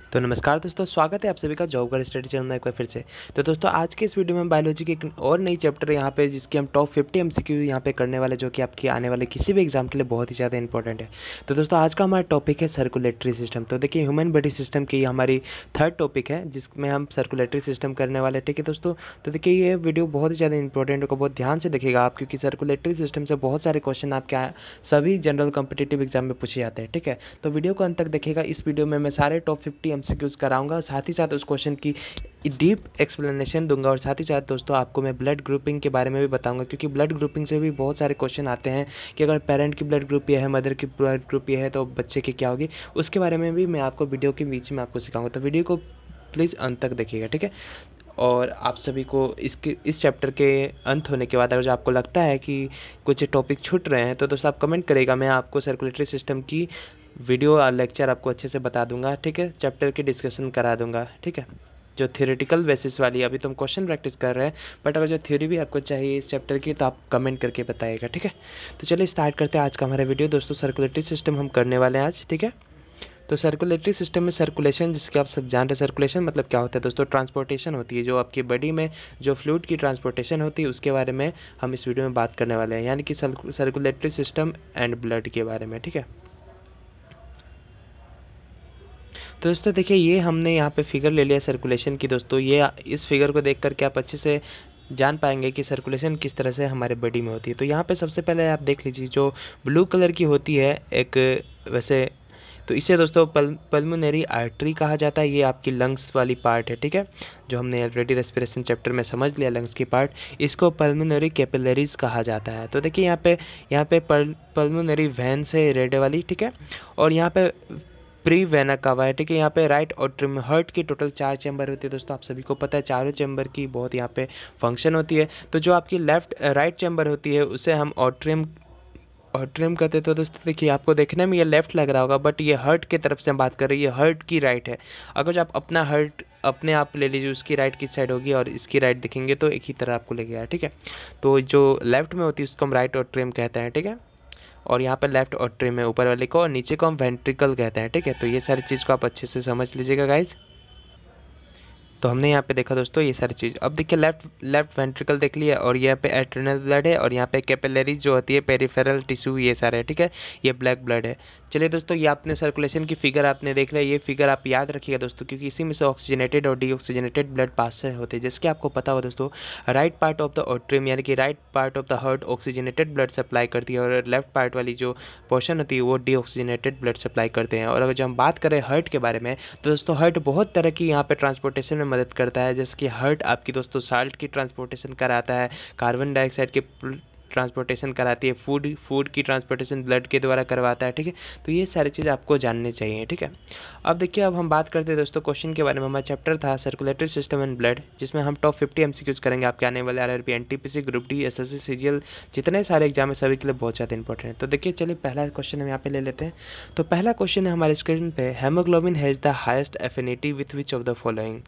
तो नमस्कार दोस्तों, स्वागत है आप सभी का जॉब का स्टडी चैनल में एक बार फिर से। तो दोस्तों आज के इस वीडियो में बायोलॉजी की एक और नई चैप्टर यहाँ पे जिसकी हम टॉप 50 एमसीक्यू यहाँ पे करने वाले, जो कि आपकी आने वाले किसी भी एग्जाम के लिए बहुत ही ज़्यादा इंपॉर्टेंट है। तो दोस्तों आज का हमारा टॉपिक है सर्कुलेटरी सिस्टम। तो देखिए ह्यूमन बॉडी सिस्टम की हमारी थर्ड टॉपिक है जिसमें हम सर्कुलेटरी सिस्टम करने वाले हैं। ठीक है दोस्तों, तो देखिए ये वीडियो बहुत ही ज़्यादा इंपॉर्टेंट होगा, बहुत ध्यान से देखिएगा आप, क्योंकि सर्कुलेटरी सिस्टम से बहुत सारे क्वेश्चन आपके सभी जनरल कॉम्पिटिटिव एग्जाम में पूछे जाते हैं। ठीक है, तो वीडियो को अंत तक देखिएगा। इस वीडियो में मैं सारे टॉप 50 एमसीक्यूज कराऊंगा, साथ ही साथ उस क्वेश्चन की डीप एक्सप्लेनेशन दूंगा, और साथ ही साथ दोस्तों आपको मैं ब्लड ग्रुपिंग के बारे में भी बताऊंगा, क्योंकि ब्लड ग्रुपिंग से भी बहुत सारे क्वेश्चन आते हैं कि अगर पेरेंट की ब्लड ग्रुप ये है, मदर की ब्लड ग्रुप ये है, तो बच्चे की क्या होगी, उसके बारे में भी मैं आपको वीडियो के बीच में आपको सिखाऊंगा। तो वीडियो को प्लीज़ अंत तक देखिएगा। ठीक है, और आप सभी को इस चैप्टर के अंत होने के बाद अगर जो आपको लगता है कि कुछ टॉपिक छूट रहे हैं तो दोस्तों आप कमेंट करेगा, मैं आपको सर्कुलेटरी सिस्टम की वीडियो और लेक्चर आपको अच्छे से बता दूंगा। ठीक है, चैप्टर की डिस्कशन करा दूंगा। ठीक है, जो थ्योरेटिकल बेसिस वाली, अभी तो हम क्वेश्चन प्रैक्टिस कर रहे हैं, बट अगर जो थ्योरी भी आपको चाहिए इस चैप्टर की तो आप कमेंट करके बताइएगा। ठीक है, तो चलिए स्टार्ट करते हैं आज का हमारा वीडियो। दोस्तों सर्कुलेटरी सिस्टम हम करने वाले हैं आज। ठीक है, तो सर्कुलेटरी सिस्टम में सर्कुलेशन, जिसके आप सब जानते हैं, सर्कुलेशन मतलब क्या होता है दोस्तों, ट्रांसपोर्टेशन होती है, जो आपकी बॉडी में जो फ्लूइड की ट्रांसपोर्टेशन होती है उसके बारे में हम इस वीडियो में बात करने वाले हैं, यानी कि सर्कुलेटरी सिस्टम एंड ब्लड के बारे में। ठीक है, तो दोस्तों देखिए ये हमने यहाँ पे फिगर ले लिया सर्कुलेशन की। दोस्तों ये इस फिगर को देख करके आप अच्छे से जान पाएंगे कि सर्कुलेशन किस तरह से हमारे बॉडी में होती है। तो यहाँ पे सबसे पहले आप देख लीजिए, जो ब्लू कलर की होती है एक, वैसे तो इसे दोस्तों पल्मोनरी आर्टरी कहा जाता है। ये आपकी लंग्स वाली पार्ट है। ठीक है, जो हमने ऑलरेडी रेस्पिरेशन चैप्टर में समझ लिया, लंग्स की पार्ट, इसको पल्मोनरी कैपिलरीज कहा जाता है। तो देखिए यहाँ पे पल्मोनरी वेन्स है रेड वाली। ठीक है, और यहाँ पे प्री वेना कवा है। ठीक है, यहाँ पे राइट ऑट्रियम, हार्ट की टोटल 4 चैम्बर होती है। दोस्तों आप सभी को पता है चारों चैम्बर की बहुत यहाँ पे फंक्शन होती है। तो जो आपकी राइट चैम्बर होती है उसे हम ऑट्रियम कहते हैं। तो दोस्तों देखिए आपको देखने में ये लेफ्ट लग रहा होगा, बट ये हार्ट की तरफ से हम बात कर रहे हैं, ये हार्ट की राइट है। अगर जो आप अपना हार्ट अपने आप ले लीजिए, उसकी राइट किस साइड होगी और इसकी राइट देखेंगे तो एक ही तरह आपको लगेगा। ठीक है, तो जो लेफ्ट में होती है उसको हम राइट ऑट्रियम कहते हैं। ठीक है, और यहाँ पर लेफ्ट ऑट्रियम है ऊपर वाले को, और नीचे को हम वेंट्रिकल कहते हैं। ठीक है, तो ये सारी चीज़ को आप अच्छे से समझ लीजिएगा गाइज। तो हमने यहाँ पे देखा दोस्तों ये सारी चीज़। अब देखिए लेफ्ट वेंट्रिकल देख लिया, और यहाँ पे एट्रिनल ब्लड है, और यहाँ पे कैपिलरीज जो होती है, पेरिफेरल टिश्यू, ये सारे है। ठीक है, ये ब्लैक ब्लड है। चलिए दोस्तों ये आपने सर्कुलेशन की फिगर आपने देख लिया, ये फिगर आप याद रखिएगा दोस्तों, क्योंकि इसी में से ऑक्सीजनेटेड और डीऑक्सीजनेटेड ब्लड पास होते हैं। जैसे कि आपको पता हो दोस्तों, right part of the atrium यानी कि right part of the heart oxygenated blood supply करती है, और लेफ्ट पार्ट वाली जो पोर्शन होती है वो डीऑक्सीजनेटेड ब्लड सप्लाई करते हैं। और अगर जो हम बात करें हार्ट के बारे में, तो दोस्तों हार्ट बहुत तरह की यहाँ पे ट्रांसपोर्टेशन में मदद करता है। जैसे कि हार्ट आपकी दोस्तों साल्ट की ट्रांसपोर्टेशन कराता है, कार्बन डाइऑक्साइड की ट्रांसपोर्टेशन कराती है, फूड की ट्रांसपोर्टेशन ब्लड के द्वारा करवाता है। ठीक है, तो ये सारी चीज़ आपको जाननी चाहिए। ठीक है, अब देखिए अब हम बात करते हैं दोस्तों क्वेश्चन के बारे में। हमारा चैप्टर था सर्कुलेटरी सिस्टम एंड ब्लड, जिसमें हम टॉप 50 एमसीक्यूज करेंगे आपके आने वाले RRB, NTPC, group D, SSC, CGL, जितने सारे एग्जाम है सभी के लिए बहुत ज़्यादा इंपॉर्टेंट है। तो देखिए चलिए पहला क्वेश्चन हम यहाँ पे ले लेते हैं। तो पहला क्वेश्चन है हमारे स्क्रीन पे, haemoglobin has the highest affinity with which of the following.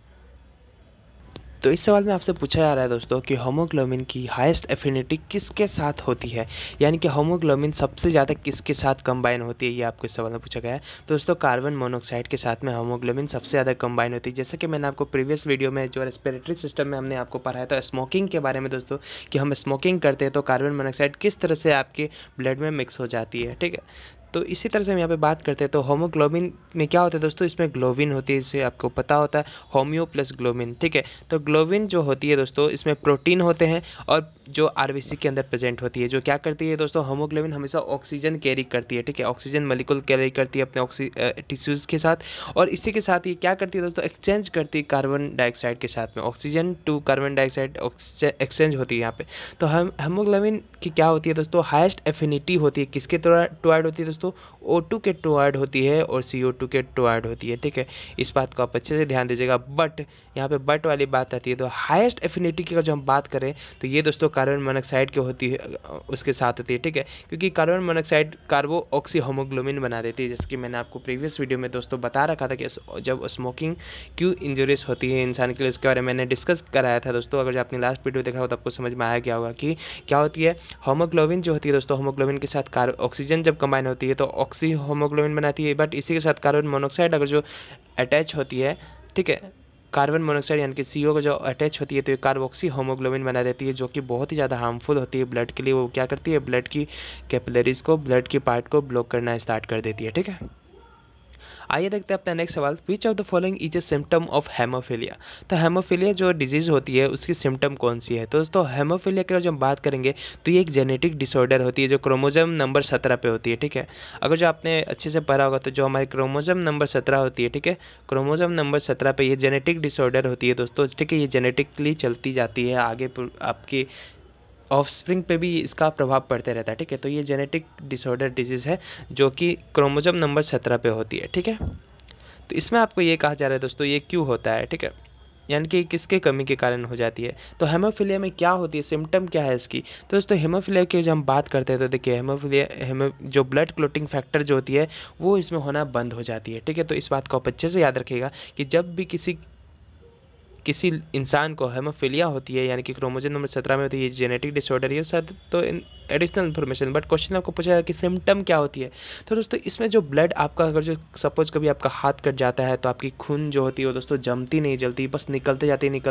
तो इस सवाल में आपसे पूछा जा रहा है दोस्तों कि होमोग्लोबिन की हाईएस्ट एफिनिटी किसके साथ होती है, यानी कि होमोग्लोबिन सबसे ज़्यादा किसके साथ कंबाइन होती है, ये आपको इस सवाल में पूछा गया है। तो दोस्तों कार्बन मोनोऑक्साइड के साथ में होमोग्लोबिन सबसे ज़्यादा कंबाइन होती है। जैसे कि मैंने आपको प्रीवियस वीडियो में जो रेस्पिरेटरी सिस्टम में हमने आपको पढ़ाया था स्मोकिंग के बारे में दोस्तों, कि हम स्मोकिंग करते हैं तो कार्बन मोनोऑक्साइड किस तरह से आपके ब्लड में मिक्स हो जाती है। ठीक है, तो इसी तरह से हम यहाँ पे बात करते हैं। तो होमोग्लोबिन में क्या होता है दोस्तों, इसमें ग्लोबिन होती है, इसे आपको पता होता है, होम्यो प्लस ग्लोबिन। ठीक है, तो ग्लोबिन जो होती है दोस्तों इसमें प्रोटीन होते हैं, और जो आरबीसी के अंदर प्रेजेंट होती है, जो क्या करती है दोस्तों, होमोग्लोबिन हमेशा ऑक्सीजन कैरी करती है। ठीक है, ऑक्सीजन मॉलिक्यूल कैरी करती है अपने टिश्यूज़ के साथ, और इसी के साथ ये क्या करती है दोस्तों, एक्सचेंज करती है कार्बन डाइऑक्साइड के साथ में, oxygen to carbon dioxide exchange होती है यहाँ पे। तो हेमोग्लोबिन की क्या होती है दोस्तों, हाईएस्ट एफिनिटी होती है, किसके टुवर्ड होती है दोस्तों, O2 के टुवर्ड होती है, और CO2 के टुवर्ड होती है। ठीक है, इस बात को आप अच्छे से ध्यान दीजिएगा। बट यहाँ पे बट वाली बात आती है, तो हाईएस्ट एफिनिटी की अगर जो हम बात करें तो ये दोस्तों कार्बन मोनोऑक्साइड की होती है, उसके साथ होती है। ठीक है, क्योंकि carbon monoxide carboxyhaemoglobin बना देती है। जैसे कि मैंने आपको प्रीवियस वीडियो में दोस्तों बता रखा था कि जब स्मोकिंग क्यों इंजurious होती है इंसान के लिए, उसके बारे में मैंने डिस्कस कराया था दोस्तों। अगर जो आपने लास्ट वीडियो देखा हो तो आपको समझ में आया गया होगा कि क्या होती है। होमोग्लोबिन जो होती है दोस्तों, होमोग्लोबिन के साथ ऑक्सीजन जब कंबाइन होती है तो ऑक्सी होमोग्लोबिन बनाती है, बट इसी के साथ कार्बन मोनोऑक्साइड अगर जो अटैच होती है, ठीक है, कार्बन मोनोऑक्साइड यानी कि CO को जो अटैच होती है तो ये कार्बोक्सी होमोग्लोबिन बना देती है, जो कि बहुत ही ज़्यादा हार्मफुल होती है ब्लड के लिए। वो क्या करती है, ब्लड की कैपिलरीज को, ब्लड की पार्ट को ब्लॉक करना स्टार्ट कर देती है, ठीक है। आइए देखते हैं अपना नेक्स्ट सवाल, which of the following is a symptom of haemophilia. तो हेमोफीलिया जो डिजीज़ होती है उसकी सिम्टम कौन सी है। तो दोस्तों हेमोफीलिया की अगर जो हम बात करेंगे तो ये एक जेनेटिक डिसऑर्डर होती है जो क्रोमोसोम नंबर 17 पे होती है, ठीक है। अगर जो आपने अच्छे से पढ़ा होगा तो जो हमारी क्रोमोसोम नंबर 17 होती है, ठीक है, क्रोमोसोम नंबर 17 पे ये जेनेटिक डिसऑर्डर होती है दोस्तों, ठीक है। ये जेनेटिकली चलती जाती है, आगे आपकी ऑफस्प्रिंग पे भी इसका प्रभाव पड़ते रहता है, ठीक है। तो ये जेनेटिक डिसऑर्डर डिजीज़ है जो कि क्रोमोसोम नंबर 17 पे होती है, ठीक है। तो इसमें आपको ये कहा जा रहा है दोस्तों ये क्यों होता है, ठीक है, यानी कि किसके कमी के कारण हो जाती है। तो हेमोफीलिया में क्या होती है, सिम्टम क्या है इसकी। तो दोस्तों हेमोफीलिया की जब हम बात करते हैं तो देखिए हेमोफीलिया जो ब्लड क्लोटिंग फैक्टर जो होती है वो इसमें होना बंद हो जाती है, ठीक है। तो इस बात को आप अच्छे से याद रखिएगा कि जब भी किसी इंसान को हेमोफीलिया होती है यानी कि क्रोमोसोम नंबर 17 में होती है, ये जेनेटिक डिसऑर्डर है सर, तो एडिशनल इन्फॉर्मेशन, बट क्वेश्चन आपको पूछा है कि सिम्टम क्या होती है। तो दोस्तों इसमें जो ब्लड आपका, अगर जो सपोज कभी आपका हाथ कट जाता है तो आपकी खून जो होती है वो दोस्तों जमती नहीं जलती, बस निकलते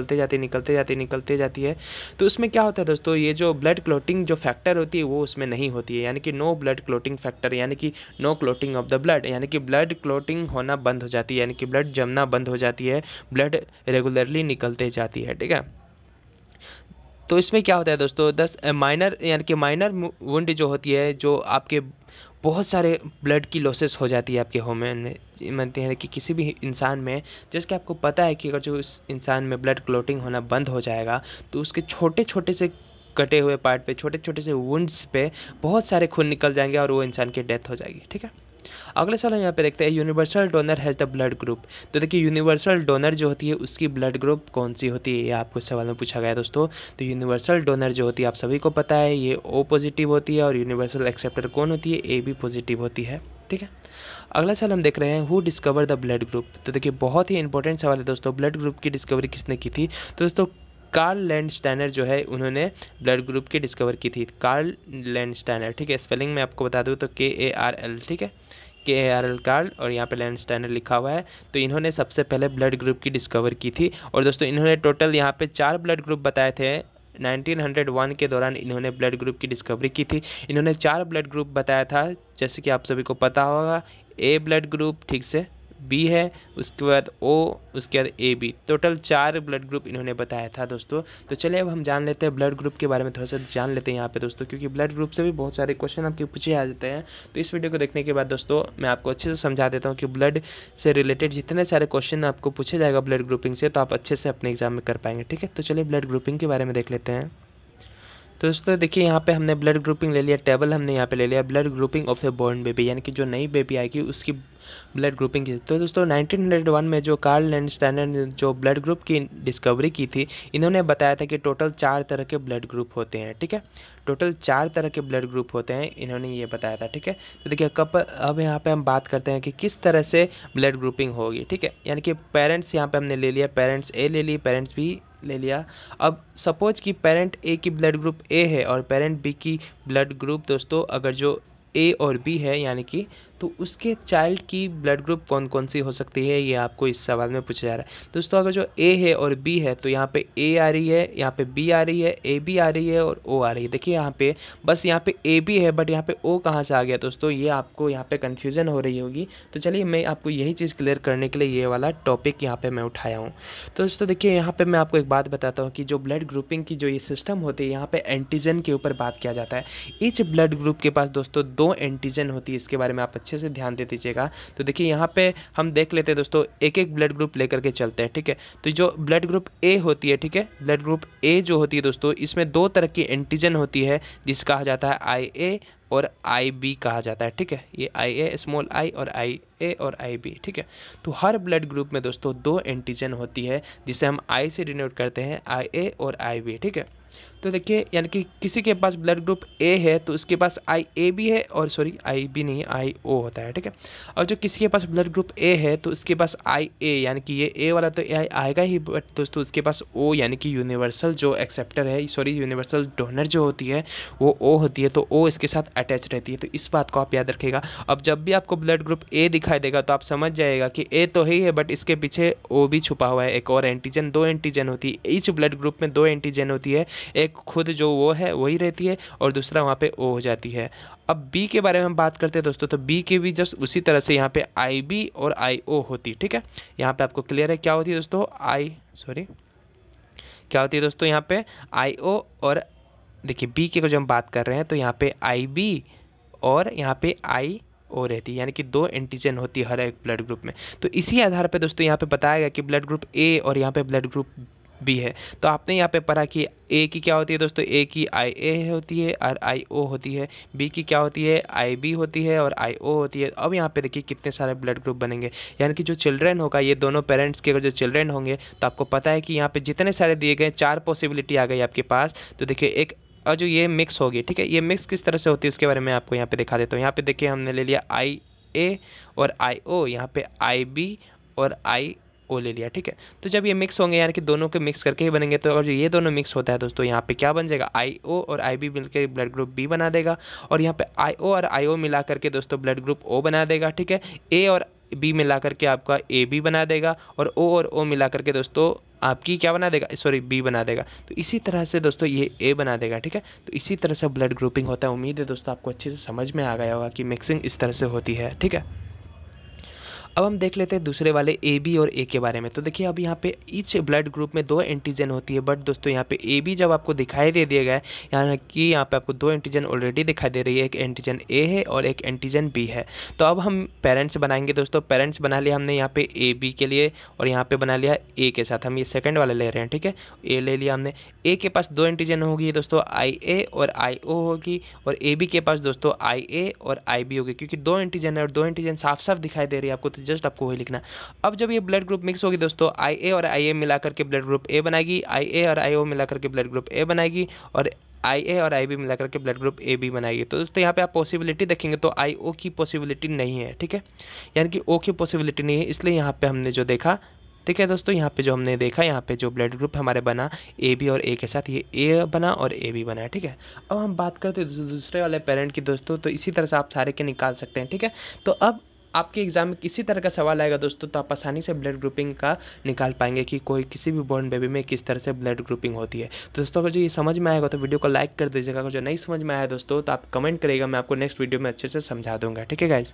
जाती है। तो उसमें क्या होता है दोस्तों, ये जो ब्लड क्लोटिंग जो फैक्टर होती है वो उसमें नहीं होती है, यानी कि नो ब्लड क्लोटिंग फैक्टर, यानी कि no clotting of the blood, यानी कि ब्लड क्लोटिंग होना बंद हो जाती है, यानी कि ब्लड जमना बंद हो जाती है, ब्लड रेगुलरली निकलते जाती है, ठीक है। तो इसमें क्या होता है दोस्तों, 10 माइनर यानी कि माइनर वुंड जो होती है, जो आपके बहुत सारे ब्लड की लॉसेस हो जाती है आपके ह्यूमन में, मानते हैं कि किसी भी इंसान में, जैसे कि आपको पता है कि अगर जो उस इंसान में ब्लड क्लोटिंग होना बंद हो जाएगा तो उसके छोटे छोटे से कटे हुए पार्ट पे, छोटे छोटे से वुंड्स पे बहुत सारे खून निकल जाएंगे और वो इंसान की डेथ हो जाएगी, ठीक है। अगले सवाल हम यहाँ पे देखते हैं, universal donor has the blood group. तो देखिए यूनिवर्सल डोनर जो होती है उसकी ब्लड ग्रुप कौन सी होती है, ये आपको इस सवाल में पूछा गया दोस्तों। तो यूनिवर्सल डोनर जो होती है आप सभी को पता है ये O पॉजिटिव होती है, और यूनिवर्सल एक्सेप्टर कौन होती है, AB पॉजिटिव होती है, ठीक है। अगला सवाल हम देख रहे हैं, who discover the blood group. तो देखिए बहुत ही इंपॉर्टेंट सवाल है दोस्तों, ब्लड ग्रुप की डिस्कवरी किसने की थी। तो दोस्तों कार्ल लैंडस्टाइनर जो है उन्होंने ब्लड ग्रुप की डिस्कवर की थी, कार्ल लैंडस्टाइनर, ठीक है। स्पेलिंग में आपको बता दूँ तो KARL, ठीक है, KARL कार्ल, और यहाँ पे लैंडस्टाइनर लिखा हुआ है। तो इन्होंने सबसे पहले ब्लड ग्रुप की डिस्कवर की थी, और दोस्तों इन्होंने टोटल यहाँ पे 4 ब्लड ग्रुप बताए थे। 1901 के दौरान इन्होंने ब्लड ग्रुप की डिस्कवरी की थी। इन्होंने 4 ब्लड ग्रुप बताया था, जैसे कि आप सभी को पता होगा, A ब्लड ग्रुप, ठीक से, B है, उसके बाद O, उसके बाद AB, टोटल 4 ब्लड ग्रुप इन्होंने बताया था दोस्तों। तो चलिए अब हम जान लेते हैं ब्लड ग्रुप के बारे में, थोड़ा सा जान लेते हैं यहाँ पे दोस्तों, क्योंकि ब्लड ग्रुप से भी बहुत सारे क्वेश्चन आपके पूछे आ जाते हैं। तो इस वीडियो को देखने के बाद दोस्तों मैं आपको अच्छे से समझा देता हूँ कि ब्लड से रिलेटेड जितने सारे क्वेश्चन आपको पूछे जाएगा ब्लड ग्रुपिंग से, तो आप अच्छे से अपने एग्जाम में कर पाएंगे, ठीक है। तो चलिए ब्लड ग्रुपिंग के बारे में देख लेते हैं। तो दोस्तों देखिए यहाँ पे हमने ब्लड ग्रुपिंग ले लिया, टेबल हमने यहाँ पे ले लिया, blood grouping of a born baby, यानी कि जो नई बेबी आएगी उसकी ब्लड ग्रुपिंग की। तो दोस्तों 1901 में जो कार्ल लैंडस्टाइनर ने जो ब्लड ग्रुप की डिस्कवरी की थी, इन्होंने बताया था कि टोटल 4 तरह के ब्लड ग्रुप होते हैं, ठीक है, टोटल 4 तरह के ब्लड ग्रुप होते हैं, इन्होंने ये बताया था, ठीक है। तो देखिए अब यहाँ पे हम बात करते हैं कि किस तरह से ब्लड ग्रुपिंग होगी, ठीक है। यानी कि पेरेंट्स यहाँ पे हमने ले लिया, पेरेंट्स A ले ली, पेरेंट्स B ले लिया। अब सपोज कि पेरेंट A की ब्लड ग्रुप A है और पेरेंट B की ब्लड ग्रुप दोस्तों अगर जो A और B है, यानी कि तो उसके चाइल्ड की ब्लड ग्रुप कौन कौन सी हो सकती है, ये आपको इस सवाल में पूछा जा रहा है दोस्तों। अगर जो A है और B है तो यहाँ पे A आ रही है, यहाँ पे B आ रही है, AB आ रही है और O आ रही है। देखिए यहाँ पे बस यहाँ पे AB है, बट यहाँ पे O कहाँ से आ गया दोस्तों, ये आपको यहाँ पे कन्फ्यूज़न हो रही होगी। तो चलिए मैं आपको यही चीज़ क्लियर करने के लिए ये वाला टॉपिक यहाँ पर मैं उठाया हूँ। तो दोस्तों देखिए यहाँ पर मैं आपको एक बात बताता हूँ कि जो ब्लड ग्रुपिंग की जो ये सिस्टम होती है, यहाँ पर एंटीजन के ऊपर बात किया जाता है। ईच ब्लड ग्रुप के पास दोस्तों 2 एंटीजन होती है, इसके बारे में आप अच्छे से ध्यान दे दीजिएगा। तो देखिए यहाँ पे हम देख लेते हैं दोस्तों, एक एक ब्लड ग्रुप लेकर के चलते हैं, ठीक है। तो जो ब्लड ग्रुप A होती है, ठीक है, ब्लड ग्रुप A जो होती है दोस्तों, इसमें 2 तरह की एंटीजन होती है, जिसे कहा जाता है IA और IB कहा जाता है, ठीक है। ये IA स्मॉल I और IA और IB, ठीक है। तो हर ब्लड ग्रुप में दोस्तों 2 एंटीजन होती है, जिसे हम I से डिनोट करते हैं, IA और IB, ठीक है। तो देखिए यानी कि किसी के पास ब्लड ग्रुप ए है तो उसके पास आई ए भी है, और सॉरी आई बी नहीं, आई ओ होता है, ठीक है। और जो किसी के पास ब्लड ग्रुप ए है तो उसके पास आई ए, यानी कि ये ए वाला तो ए आएगा ही, बट दोस्तों उसके पास ओ यानी कि यूनिवर्सल जो एक्सेप्टर है, सॉरी यूनिवर्सल डोनर जो होती है वो ओ होती है, तो ओ इसके साथ अटैच रहती है। तो इस बात को आप याद रखिएगा। अब जब भी आपको ब्लड ग्रुप ए दिखाई देगा तो आप समझ जाएगा कि ए तो ही है, बट इसके पीछे ओ भी छुपा हुआ है, एक और एंटीजन, 2 एंटीजन होती है। ईच ब्लड ग्रुप में 2 एंटीजन होती है, एक खुद जो वो है वही रहती है और दूसरा वहाँ पे ओ हो जाती है। अब बी के बारे में हम बात करते हैं दोस्तों, तो बी के भी जस्ट उसी तरह से यहाँ पे आई बी और आई ओ होती है, ठीक है। यहाँ पे आपको क्लियर है क्या होती है दोस्तों, क्या होती है दोस्तों यहाँ पे आई ओ, और देखिए बी के को जब हम बात कर रहे हैं तो यहाँ पे आई बी और यहाँ पे आई ओ रहती है, यानी कि 2 एंटीजन होती है हर एक ब्लड ग्रुप में। तो इसी आधार पे दोस्तों यहाँ पे बताया गया कि ब्लड ग्रुप ए और यहाँ पे ब्लड ग्रुप बी है। तो आपने यहाँ पे पढ़ा कि ए की क्या होती है दोस्तों, ए की आई ए होती है और आई ओ होती है, बी की क्या होती है, आई बी होती है और आई ओ होती है। अब यहाँ पे देखिए कितने सारे ब्लड ग्रुप बनेंगे, यानी कि जो चिल्ड्रेन होगा, ये दोनों पेरेंट्स के अगर जो चिल्ड्रेन होंगे तो आपको पता है कि यहाँ पे जितने सारे दिए गए 4 पॉसिबिलिटी आ गई आपके पास। तो देखिए एक और जो ये मिक्स होगी, ठीक है, ये मिक्स किस तरह से होती है उसके बारे में आपको यहाँ पे दिखा देता हूँ। यहाँ पे देखिए हमने ले लिया आई ए और आई ओ, यहाँ पे आई बी और आई ओ ले लिया, ठीक है। तो जब ये मिक्स होंगे यानी कि दोनों के मिक्स करके ही बनेंगे, तो अगर जो ये दोनों मिक्स होता है दोस्तों, यहाँ पे क्या बन जाएगा, आई ओ और आई बी मिलकर ब्लड ग्रुप बी बना देगा, और यहाँ पे आई ओ और आई ओ मिला करके दोस्तों ब्लड ग्रुप ओ बना देगा, ठीक है। ए और बी मिला करके आपका ए बी बना देगा, और ओ मिला करके दोस्तों आपकी क्या बना देगा, सॉरी बी बना देगा। तो इसी तरह से दोस्तों ये ए बना देगा, ठीक है। तो इसी तरह से ब्लड ग्रुपिंग होता है। उम्मीद है दोस्तों आपको अच्छे से समझ में आ गया होगा कि मिक्सिंग इस तरह से होती है, ठीक है। अब हम देख लेते हैं दूसरे वाले ए बी और ए के बारे में। तो देखिए अब यहाँ पे ईच ब्लड ग्रुप में 2 एंटीजन होती है, बट दोस्तों यहाँ पे ए बी जब आपको दिखाई दे दिया गया है, यहाँ कि यहाँ पे आपको 2 एंटीजन ऑलरेडी दिखाई दे रही है, एक एंटीजन ए है और एक एंटीजन बी है। तो अब हम पेरेंट्स बनाएंगे दोस्तों। पेरेंट्स बना लिया हमने यहाँ पे ए बी के लिए, और यहाँ पे बना लिया ए के साथ, हम ये सेकंड वाला ले रहे हैं, ठीक है। ए ले लिया हमने, ए के पास 2 एंटीजन होगी दोस्तों, आई ए और आई ओ होगी, और ए बी के पास दोस्तों आई ए और आई बी होगी, क्योंकि 2 एंटीजन है और 2 एंटीजन साफ साफ दिखाई दे रही है आपको, तो जस्ट आपको वही लिखना। अब जब ये ब्लड ग्रुप मिक्स होगी दोस्तों, आई ए और आई ए मिला करके ब्लड ग्रुप ए बनाएगी, आई ए और आई ओ मिला करके ब्लड ग्रुप ए बनाएगी, और आई ए और आई बी मिला करके ब्लड ग्रुप ए बी बनाएगी। तो दोस्तों यहाँ पे आप पॉसिबिलिटी देखेंगे तो आई ओ की पॉसिबिलिटी नहीं है, ठीक है, यानी कि ओ की पॉसिबिलिटी नहीं है, इसलिए यहाँ पे हमने जो देखा, ठीक है दोस्तों, यहाँ पे जो हमने देखा, यहाँ पे जो ब्लड ग्रुप हमारे बना ए बी और ए के साथ, ये ए बना और ए बी बना है, ठीक है। अब हम बात करते हैं दूसरे वाले पेरेंट की दोस्तों। तो इसी तरह से आप सारे के निकाल सकते हैं, ठीक है। तो अब आपके एग्जाम में किसी तरह का सवाल आएगा दोस्तों, तो आप आसानी से ब्लड ग्रुपिंग का निकाल पाएंगे कि कोई किसी भी बॉर्न बेबी में किस तरह से ब्लड ग्रुपिंग होती है। तो दोस्तों अगर जो ये समझ में आएगा तो वीडियो को लाइक कर दीजिएगा, अगर जो नहीं समझ में आया दोस्तों तो आप कमेंट करिएगा, मैं आपको नेक्स्ट वीडियो में अच्छे से समझा दूंगा, ठीक है गाइज।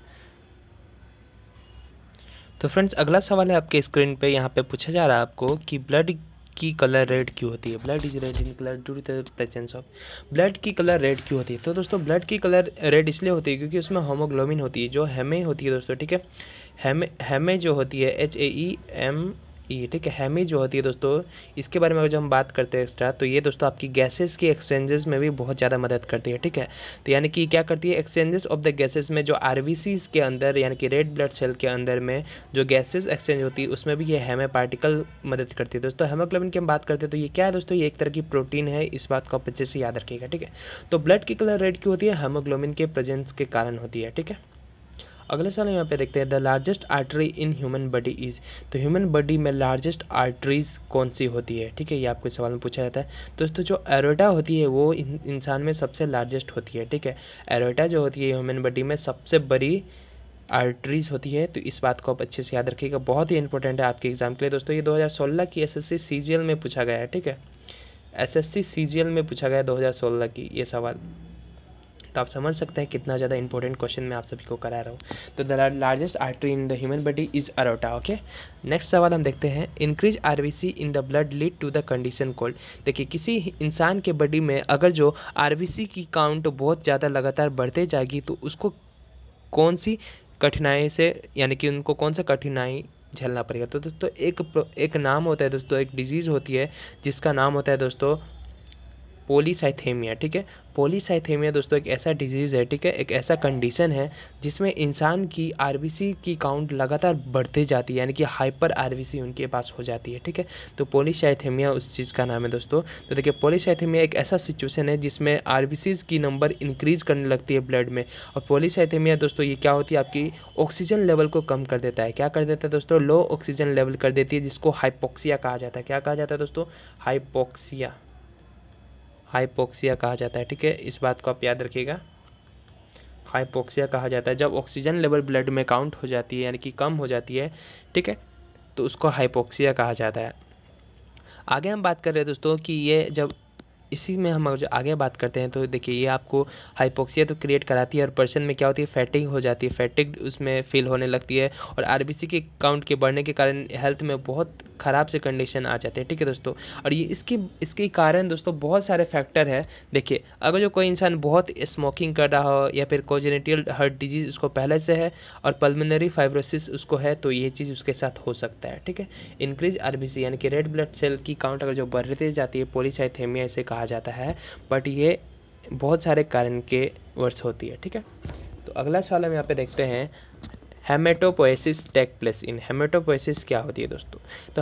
तो फ्रेंड्स अगला सवाल है आपके स्क्रीन पे, यहाँ पे पूछा जा रहा है आपको कि ब्लड की कलर रेड क्यों होती है। Blood is red in colour due to the presence of, blood की कलर रेड क्यों होती है। तो दोस्तों ब्लड की कलर रेड इसलिए होती है क्योंकि उसमें होमोग्लोबिन होती है, जो हेमे होती है दोस्तों, ठीक है। हेमे जो होती है HAEME, ठीक है, हेमी जो होती है दोस्तों, इसके बारे में अगर जो हम बात करते हैं एक्स्ट्रा, तो ये दोस्तों आपकी गैसेस की एक्सचेंजेस में भी बहुत ज़्यादा मदद करती है, ठीक है। तो यानी कि क्या करती है, एक्सचेंजेस ऑफ द गैसेस में, जो RBCs के अंदर यानी कि रेड ब्लड सेल के अंदर में जो गैसेस एक्सचेंज होती है उसमें भी ये हेमे पार्टिकल मदद करती है दोस्तों। हेमोग्लोबिन की हम बात करते हैं तो ये क्या है दोस्तों, ये एक तरह की प्रोटीन है, इस बात को आप अच्छे से याद रखिएगा, ठीक है। तो ब्लड की कलर रेड क्यों होती है, हेमोग्लोबिन के प्रेजेंस के कारण होती है, ठीक है। अगले सवाल यहाँ पे देखते हैं, the largest artery in human body is. तो ह्यूमन बॉडी में लार्जेस्ट आर्टरीज कौन सी होती है, ठीक है, ये आपको सवाल में पूछा जाता है दोस्तों। जो एरोटा होती है वो इंसान में सबसे लार्जेस्ट होती है, ठीक है। एरोटा जो होती है ह्यूमन बॉडी में सबसे बड़ी आर्टरीज होती है, तो इस बात को आप अच्छे से याद रखिएगा, बहुत ही इंपॉर्टेंट है आपके एग्जाम के लिए दोस्तों। ये 2016 की SSC CGL में पूछा गया है, ठीक है, SSC CGL में पूछा गया 2016 की ये सवाल, तो आप समझ सकते हैं कितना ज़्यादा इंपॉर्टेंट क्वेश्चन मैं आप सभी को करा रहा हूँ। तो the largest artery in the human body is aorta, okay. Next सवाल हम देखते हैं, increase RBC in the blood lead to the condition called. देखिए किसी इंसान के बॉडी में अगर जो RBC की काउंट बहुत ज़्यादा लगातार बढ़ते जाएगी तो उसको कौन सी कठिनाई से, यानी कि उनको कौन सा कठिनाई झेलना पड़ेगा। तो दोस्तों एक नाम होता है दोस्तों, एक डिजीज़ होती है जिसका नाम होता है दोस्तों पॉलीसाइथेमिया, ठीक है। पॉलीसाइथेमिया दोस्तों एक ऐसा डिजीज़ है, ठीक है, एक ऐसा कंडीशन है जिसमें इंसान की आरबीसी की काउंट लगातार बढ़ती जाती है, यानी कि हाइपर आरबीसी उनके पास हो जाती है, ठीक है। तो पॉलीसाइथेमिया उस चीज़ का नाम है दोस्तों। तो देखिए पॉलीसाइथेमिया एक ऐसा सिचुएशन है जिसमें आरबीसीज की नंबर इंक्रीज करने लगती है ब्लड में। और पॉलीसाइथेमिया दोस्तों ये क्या होती है, आपकी ऑक्सीजन लेवल को कम कर देता है। क्या कर देता है दोस्तों, लो ऑक्सीजन लेवल कर देती है, जिसको हाइपोक्सिया कहा जाता है। क्या कहा जाता है दोस्तों, हाइपोक्सिया, हाइपोक्सिया कहा जाता है, ठीक है। इस बात को आप याद रखिएगा, हाइपोक्सिया कहा जाता है। जब ऑक्सीजन लेवल ब्लड में काउंट हो जाती है यानी कि कम हो जाती है, ठीक है, तो उसको हाइपोक्सिया कहा जाता है। आगे हम बात कर रहे हैं दोस्तों कि ये जब इसी में हम जो आगे बात करते हैं तो देखिए ये आपको हाइपोक्सिया तो क्रिएट कराती है और पर्सन में क्या होती है, फैटिग हो जाती है, फैटिग उसमें फील होने लगती है और आरबीसी के काउंट के बढ़ने के कारण हेल्थ में बहुत ख़राब से कंडीशन आ जाते हैं, ठीक है दोस्तों। और ये इसके कारण दोस्तों बहुत सारे फैक्टर है। देखिए अगर जो कोई इंसान बहुत स्मोकिंग कर रहा हो या फिर कोजेनिटल हार्ट डिजीज़ उसको पहले से है और पल्मोनरी फाइब्रोसिस उसको है, तो ये चीज़ उसके साथ हो सकता है, ठीक है। इंक्रीज आरबीसी यानी कि रेड ब्लड सेल की काउंट अगर जो बढ़ती जाती है, पॉलीसाइथेमिया इसे कहा जाता है, बट ये बहुत सारे कारण के वर्ष होती है, ठीक है। तो अगला सवाल हम यहाँ पे देखते हैं, हेमेटोपोएसिस टेक प्लेस इन। हेमेटोपोएसिस क्या होती है दोस्तों, तो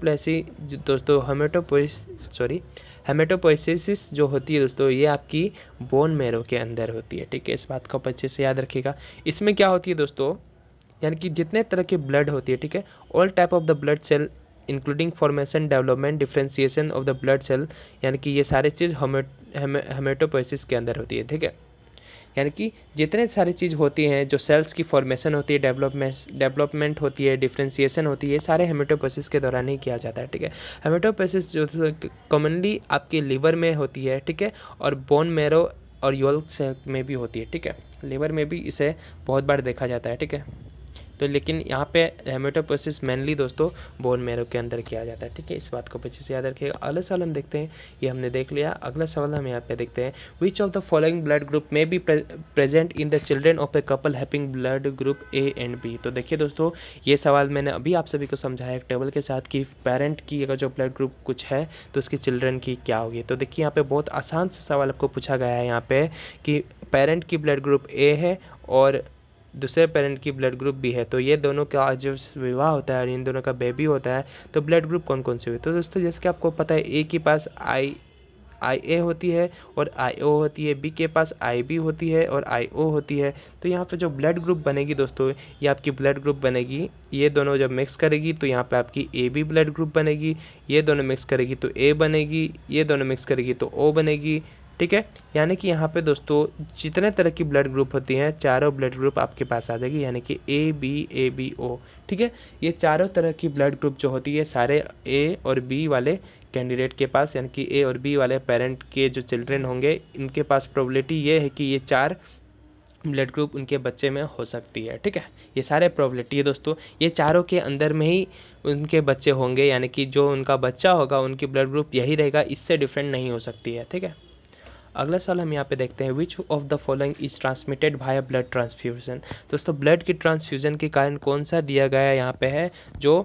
हेमेटोपोएसिस जो होती है दोस्तों ये आपकी बोन मैरो के अंदर होती है, ठीक है। इस बात को आप अच्छे से याद रखिएगा। इसमें क्या होती है दोस्तों, यानी कि जितने तरह की ब्लड होती है, ठीक है, all type of the blood cell including formation, development, differentiation of the blood cell, यानी कि ये सारी चीज़ हेमेटोपोएसिस के अंदर होती है, ठीक है। यानी कि जितने सारी चीज़ होती हैं, जो सेल्स की फॉर्मेशन होती है, डेवलपमेंट होती है, डिफ्रेंसिएशन होती है, सारे हेमेटोपोएसिस के दौरान ही किया जाता है, ठीक है। हेमेटोपोएसिस जो कॉमनली आपके लिवर में होती है, ठीक है, और बोन मैरो और योल्क सेल में भी होती है, ठीक है। लिवर में भी इसे बहुत बार देखा जाता है, ठीक है। तो लेकिन यहाँ पे हेमेटोपोएसिस मेनली दोस्तों बोन मैरो के अंदर किया जाता है, ठीक है। इस बात को अच्छे से याद रखिएगा। अगला सवाल हम देखते हैं, ये हमने देख लिया। अगला सवाल हम यहाँ पे देखते हैं, which of the following blood group में be present in the children of a couple having blood group A and B. तो देखिए दोस्तों ये सवाल मैंने अभी आप सभी को समझाया एक टेबल के साथ कि पेरेंट की अगर जो ब्लड ग्रुप कुछ है तो उसकी चिल्ड्रन की क्या होगी। तो देखिए यहाँ पे बहुत आसान सा सवाल आपको पूछा गया है यहाँ पे कि पेरेंट की ब्लड ग्रुप ए है और दूसरे पेरेंट की ब्लड ग्रुप भी है, तो ये दोनों का जब विवाह होता है और इन दोनों का बेबी होता है तो ब्लड ग्रुप कौन कौन से हुए। तो दोस्तों जैसे कि आपको पता है ए के पास आई ए होती है और आई ओ होती है, बी के पास आई बी होती है और आई ओ होती है। तो यहाँ पे जो ब्लड ग्रुप बनेगी दोस्तों ये आपकी ब्लड ग्रुप बनेगी, ये दोनों जब मिक्स करेगी तो यहाँ पे आपकी ए बी ब्लड ग्रुप बनेगी, ये दोनों मिक्स करेगी तो ए बनेगी, ये दोनों मिक्स करेगी तो ओ बनेगी, ठीक है। यानी कि यहाँ पे दोस्तों जितने तरह की ब्लड ग्रुप होती हैं चारों ब्लड ग्रुप आपके पास आ जाएगी, यानी कि ए बी ओ, ठीक है। ये चारों तरह की ब्लड ग्रुप जो होती है सारे ए और बी वाले कैंडिडेट के पास, यानी कि ए और बी वाले पेरेंट के जो चिल्ड्रन होंगे इनके पास प्रोबेबिलिटी ये है कि ये चार ब्लड ग्रुप उनके बच्चे में हो सकती है, ठीक है। ये सारे प्रोबेबिलिटी है दोस्तों, ये चारों के अंदर में ही उनके बच्चे होंगे, यानी कि जो उनका बच्चा होगा उनकी ब्लड ग्रुप यही रहेगा, इससे डिफरेंट नहीं हो सकती है, ठीक है। अगला सवाल हम यहाँ पे देखते हैं, which of the following is transmitted by blood transfusion. दोस्तों ब्लड की ट्रांसफ्यूजन के कारण कौन सा दिया गया यहाँ पे है जो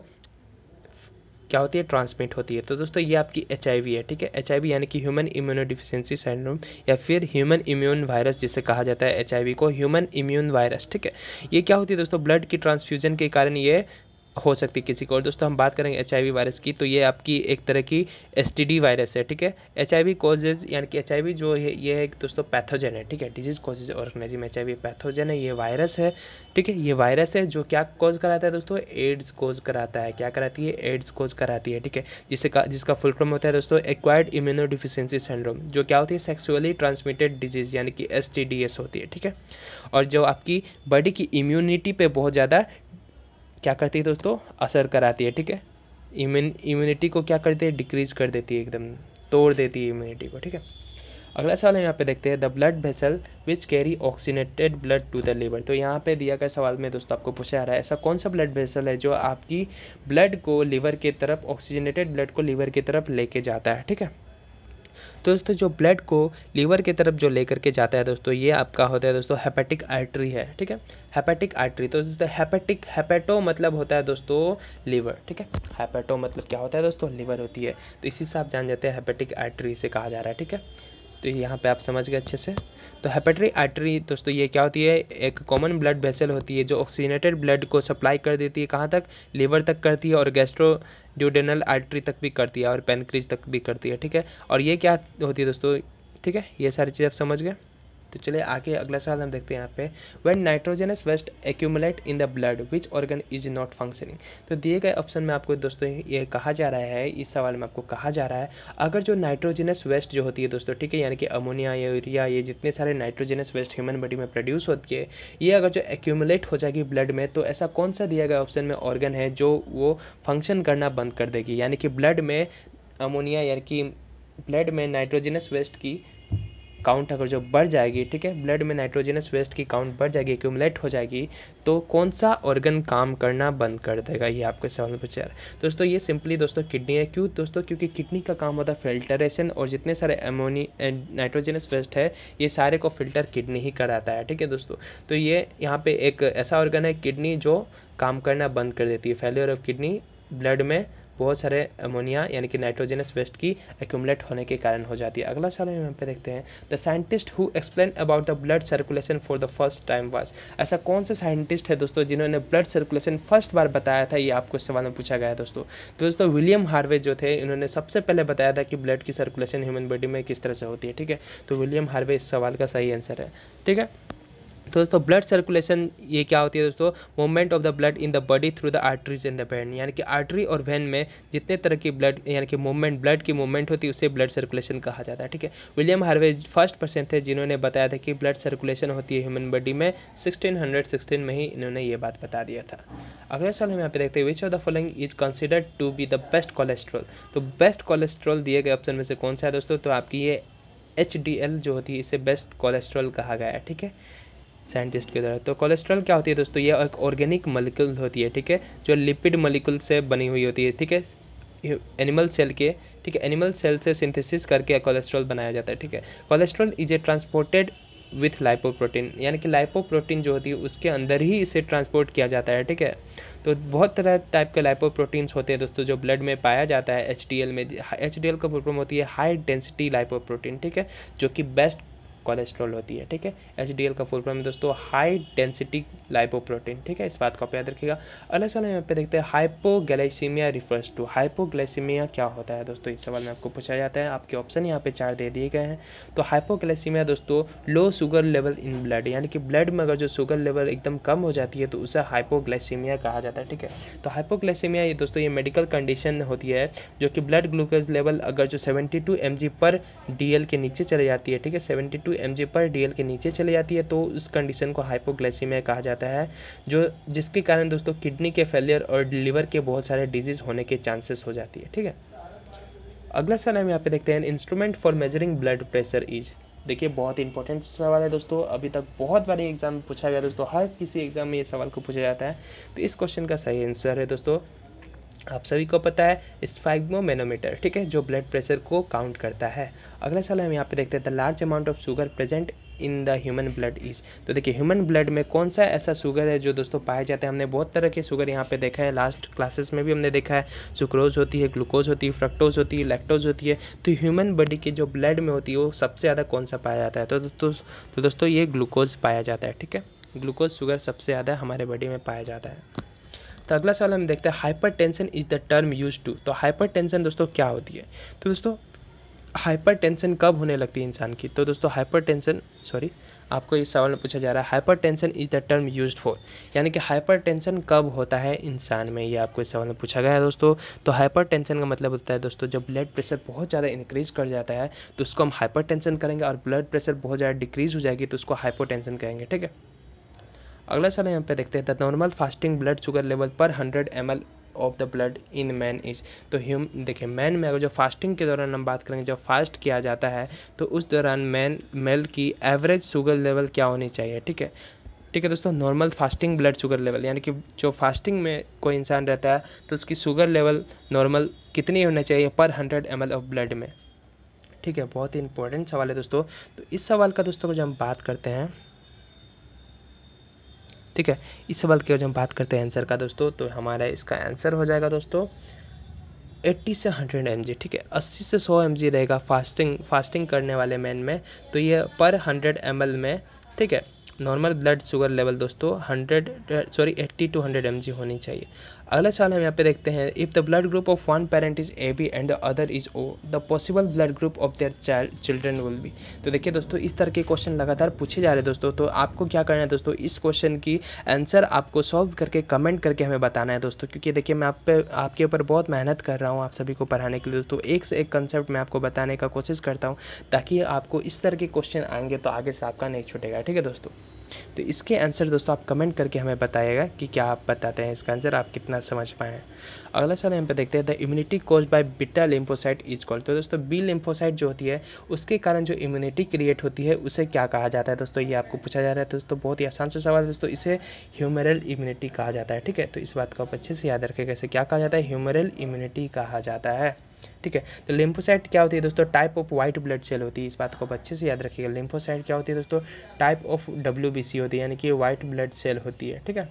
क्या होती है, ट्रांसमिट होती है। तो दोस्तों ये आपकी HIV है, ठीक है। HIV यानी कि ह्यूमन इम्यूनोडिफिशियंसी सिंड्रोम या फिर ह्यूमन इम्यून वायरस जिसे कहा जाता है, HIV को ह्यूमन इम्यून वायरस, ठीक है। ये क्या होती है दोस्तों, ब्लड की ट्रांसफ्यूजन के कारण ये हो सकती है किसी को। और दोस्तों हम बात करेंगे HIV वायरस की, तो ये आपकी एक तरह की STD वायरस है, ठीक है। HIV कॉजेज यानी कि HIV जो है ये एक दोस्तों पैथोजन है, ठीक है। Disease causes organism HIV pathogen है, ये वायरस है, ठीक है। ये वायरस है जो क्या कॉज कराता है दोस्तों, एड्स कॉज कराता है। क्या कराती है, एड्स कॉज कराती है, ठीक है। जिसका फुल फॉर्म होता है दोस्तों एक्वायर्ड इम्यूनोडिफिशियंसी सिंड्रोम, जो क्या होती है, सेक्सुअली ट्रांसमिटेड डिजीज यानी कि STDs होती है, ठीक है। और जो आपकी बॉडी की इम्यूनिटी पे बहुत ज़्यादा क्या करती है दोस्तों, असर कराती है, ठीक है। इम्यूनिटी को क्या करती है, डिक्रीज कर देती है, एकदम तोड़ देती है इम्यूनिटी को, ठीक है। अगला सवाल हम यहाँ पे देखते हैं, the blood vessel which carry oxygenated blood to the liver. तो यहाँ पे दिया गया सवाल में दोस्तों आपको पूछा जा रहा है ऐसा कौन सा ब्लड वेसल है जो आपकी ब्लड को लिवर के तरफ, ऑक्सीजनेटेड ब्लड को लिवर की तरफ लेके जाता है, ठीक है। तो दोस्तों जो ब्लड को लीवर की तरफ जो लेकर के जाता है दोस्तों, ये आपका होता है दोस्तों हेपेटिक आर्टरी है, ठीक है, हेपेटिक आर्टरी। तो दोस्तों हेपेटो मतलब होता है दोस्तों लीवर, ठीक है, हेपेटो मतलब क्या होता है दोस्तों, लीवर होती है। तो इसी से आप जान जाते हैं हेपेटिक आर्टरी से कहा जा रहा है, ठीक है। तो यहाँ पे आप समझ गए अच्छे से। तो हेपेटिक आर्टरी दोस्तों ये क्या होती है, एक कॉमन ब्लड वेसल होती है जो ऑक्सीजनेटेड ब्लड को सप्लाई कर देती है, कहाँ तक, लीवर तक करती है, और गैस्ट्रोड्यूडेनल आर्टरी तक भी करती है, और पैनक्रीज तक भी करती है, ठीक है। और ये क्या होती है दोस्तों, ठीक है, ये सारी चीज़ आप समझ गए। तो चलिए आगे अगला सवाल हम देखते हैं यहाँ पे, when nitrogenous waste accumulate in the blood which organ is not functioning. तो दिए गए ऑप्शन में आपको दोस्तों ये कहा जा रहा है, इस सवाल में आपको कहा जा रहा है, अगर जो नाइट्रोजनस वेस्ट जो होती है दोस्तों, ठीक है, यानी कि अमोनिया या यूरिया, ये जितने सारे नाइट्रोजनस वेस्ट ह्यूमन बॉडी में प्रोड्यूस होती है, ये अगर जो एक्यूमुलेट हो जाएगी ब्लड में, तो ऐसा कौन सा दिया गया ऑप्शन में ऑर्गन है जो वो फंक्शन करना बंद कर देगी, यानी कि ब्लड में अमोनिया यानी कि ब्लड में नाइट्रोजनस वेस्ट की काउंट अगर जो बढ़ जाएगी, ठीक है, ब्लड में नाइट्रोजनस वेस्ट की काउंट बढ़ जाएगी, एक्यूमुलेट हो जाएगी, तो कौन सा ऑर्गन काम करना बंद कर देगा, ये आपके सवाल में पूछा जा रहा है। दोस्तों ये सिंपली दोस्तों किडनी है। क्यों दोस्तों, क्योंकि किडनी का काम होता है फिल्टरेशन, और जितने सारे नाइट्रोजनस वेस्ट है ये सारे को फिल्टर किडनी ही कराता है, ठीक है दोस्तों। तो ये यहाँ पे एक ऐसा ऑर्गन है किडनी जो काम करना बंद कर देती है। फेलियर ऑफ किडनी ब्लड में बहुत सारे अमोनिया यानी कि नाइट्रोजनस वेस्ट की एक्यूमुलेट होने के कारण हो जाती है। अगला सवाल हम यहाँ पे देखते हैं, the scientist who explain about the blood circulation for the first time was. ऐसा कौन सा साइंटिस्ट है दोस्तों जिन्होंने ब्लड सर्कुलेशन फर्स्ट बार बताया था, ये आपको सवाल में पूछा गया है दोस्तों। तो दोस्तों विलियम हार्वे जो थे, इन्होंने सबसे पहले बताया था कि ब्लड की सर्कुलेशन ह्यूमन बॉडी में किस तरह से होती है, ठीक है। तो विलियम हार्वे इस सवाल का सही आंसर है, ठीक है। तो दोस्तों ब्लड सर्कुलेशन ये क्या होती है दोस्तों, movement of the blood in the body through the arteries in the vein, यानी कि आर्टरी और वेन में जितने तरह की ब्लड यानी कि मूवमेंट, ब्लड की मूवमेंट होती है उसे ब्लड सर्कुलेशन कहा जाता है, ठीक है। विलियम हार्वे फर्स्ट पर्सन थे जिन्होंने बताया था कि ब्लड सर्कुलेशन होती है ह्यूमन बॉडी में, 1616 में ही इन्होंने ये बात बता दिया था। अगले साल हम यहाँ पे देखते हैं, which of the following is considered to be the best cholesterol. तो बेस्ट कोलेस्ट्रॉल दिए गए ऑप्शन में से कौन सा है दोस्तों, तो आपकी ये HDL जो होती है इसे बेस्ट कोलेस्ट्रॉल कहा गया है, ठीक है, साइंटिस्ट के द्वारा। तो कोलेस्ट्रॉल क्या होती है दोस्तों, ये एक ऑर्गेनिक मॉलिक्यूल होती है, ठीक है, जो लिपिड मॉलिक्यूल से बनी हुई होती है, ठीक है, एनिमल सेल के, ठीक है, एनिमल सेल से सिंथेसिस करके कोलेस्ट्रॉल बनाया जाता है, ठीक है। Cholesterol is a transported with lipoprotein, यानी कि लाइपोप्रोटीन जो होती है उसके अंदर ही इसे ट्रांसपोर्ट किया जाता है, ठीक है। तो बहुत तरह टाइप के लाइपोप्रोटीन्स होते हैं दोस्तों जो ब्लड में पाया जाता है। HDL में, HDL का फुल फॉर्म होती है हाई डेंसिटी लाइपोप्रोटीन, ठीक है, जो कि बेस्ट कोलेस्ट्रॉल होती है, ठीक है। HDL का फुल फॉर्म है दोस्तों हाई डेंसिटी लाइपोप्रोटीन, ठीक है, इस बात को आप याद रखिएगा। अगले सवाल यहाँ पे देखते हैं, हाइपोग्लाइसीमिया रिफर्स टू। हाइपोग्लाइसीमिया क्या होता है दोस्तों, इस सवाल में आपको पूछा जाता है। आपके ऑप्शन यहाँ पे 4 दे दिए गए हैं। तो हाइपोग्लाइसीमिया दोस्तों low sugar level in blood, यानी कि ब्लड में अगर जो शुगर लेवल एकदम कम हो जाती है तो उसे हाइपोग्लाइसीमिया कहा जाता है, ठीक है। तो हाइपोग्लाइसीमिया ये दोस्तों ये मेडिकल कंडीशन होती है जो कि ब्लड ग्लूकोज लेवल अगर जो 72 mg पर DL के नीचे चले जाती है, ठीक है, 72 mg पर DL के नीचे चले जाती है तो उस कंडीशन को हाइपोग्लाइसीमिया कहा जाता है, जो जिसके कारण दोस्तों किडनी के फेलियर और लिवर के बहुत सारे डिजीज होने के चांसेस हो जाती है, ठीक है। अगला सवाल हम यहाँ पे देखते हैं, instrument for measuring blood pressure is. देखिए बहुत इंपॉर्टेंट सवाल है दोस्तों, अभी तक बहुत बार एग्जाम में पूछा गया दोस्तों, हर किसी एग्जाम में ये सवाल को पूछा जाता है। तो इस क्वेश्चन का सही आंसर है दोस्तों, आप सभी को पता है, स्फैग्मोमेनोमीटर, ठीक है, जो ब्लड प्रेशर को काउंट करता है। अगला सवाल हम यहाँ पे देखते हैं, the large amount of sugar present in the human blood is. तो देखिए ह्यूमन ब्लड में कौन सा ऐसा शुगर है जो दोस्तों पाया जाता है। हमने बहुत तरह के शुगर यहाँ पे देखा है, लास्ट क्लासेस में भी हमने देखा है, सुक्रोज होती है, ग्लूकोज होती है, फ्रक्टोज होती है, लैक्टोज होती है। तो ह्यूमन बॉडी के जो ब्लड में होती है वो सबसे ज़्यादा कौन सा पाया जाता है, तो दोस्तों ये ग्लूकोज पाया जाता है, ठीक है, ग्लूकोज शुगर सबसे ज़्यादा हमारे बॉडी में पाया जाता है। तो अगला सवाल हम देखते हैं, hypertension is the term use to. तो हाइपरटेंशन दोस्तों क्या होती है, तो दोस्तों हाइपरटेंशन कब होने लगती है इंसान की। तो दोस्तों हाइपरटेंशन, सॉरी आपको इस सवाल में पूछा जा रहा है, hypertension is the term used for, यानी कि हाइपरटेंशन कब होता है इंसान में, ये आपको इस सवाल में पूछा गया है दोस्तों। तो हाइपरटेंशन का मतलब होता है दोस्तों जब ब्लड प्रेशर बहुत ज़्यादा इंक्रीज कर जाता है तो उसको हम हाइपरटेंशन करेंगे, और ब्लड प्रेशर बहुत ज़्यादा डिक्रीज हो जाएगी तो उसको हाइपोटेंशन कहेंगे, ठीक है। अगला सवाल यहाँ पे देखते हैं, the normal fasting blood sugar level per 100 ml of the blood in man is. तो देखिए मैन में अगर जो फास्टिंग के दौरान हम बात करेंगे, जब फास्ट किया जाता है तो उस दौरान मेल की एवरेज शुगर लेवल क्या होनी चाहिए, ठीक है, ठीक है दोस्तों। Normal fasting blood sugar level, यानी कि जो फास्टिंग में कोई इंसान रहता है तो उसकी शुगर लेवल नॉर्मल कितनी होना चाहिए पर 100 ml ऑफ ब्लड में, ठीक है, बहुत ही इंपॉर्टेंट सवाल है दोस्तों। तो इस सवाल का दोस्तों जब हम बात करते हैं, ठीक है, इस सवाल की जब हम बात करते हैं आंसर का दोस्तों, तो हमारा इसका आंसर हो जाएगा दोस्तों 80 से 100 mg, ठीक है, 80 से 100 mg रहेगा फास्टिंग करने वाले मैन में। तो ये पर 100 ml में, ठीक है, नॉर्मल ब्लड शुगर लेवल दोस्तों 80 टू 100 mg होनी चाहिए। अगला सवाल हम यहाँ पे देखते हैं, if the blood group of one parent is AB and the other is O, the possible blood group of their children will be. तो देखिए दोस्तों, इस तरह के क्वेश्चन लगातार पूछे जा रहे हैं दोस्तों। तो आपको क्या करना है दोस्तों, इस क्वेश्चन की आंसर आपको सॉल्व करके कमेंट करके हमें बताना है दोस्तों, क्योंकि देखिए मैं आपके ऊपर बहुत मेहनत कर रहा हूँ आप सभी को पढ़ाने के लिए दोस्तों। एक से एक कंसेप्ट मैं आपको बताने का कोशिश करता हूँ, ताकि आपको इस तरह के क्वेश्चन आएंगे तो आगे से आपका नहीं छूटेगा, ठीक है दोस्तों। तो इसके आंसर दोस्तों आप कमेंट करके हमें बताइएगा कि क्या आप बताते हैं इसका आंसर, आप कितना समझ पाए हैं। अगला सवाल यहाँ पे देखते हैं, the immunity caused by beta lymphocyte is called. तो दोस्तों बी लिम्फोसाइट जो होती है उसके कारण जो इम्यूनिटी क्रिएट होती है उसे क्या कहा जाता है दोस्तों, ये आपको पूछा जा रहा है दोस्तों। बहुत ही आसान सा सवाल है दोस्तों, इसे ह्यूमरल इम्यूनिटी कहा जाता है, ठीक है। तो इस बात को आप अच्छे से याद रखें, कैसे क्या कहा जाता है, ह्यूमरल इम्यूनिटी कहा जाता है, ठीक है। तो लिम्फोसाइट क्या होती है दोस्तों, type of white blood cell होती है, इस बात को आप अच्छे से याद रखिएगा। लिम्फोसाइट क्या होती है दोस्तों, टाइप ऑफ WBC होती है, यानी कि वाइट ब्लड सेल होती है, ठीक है,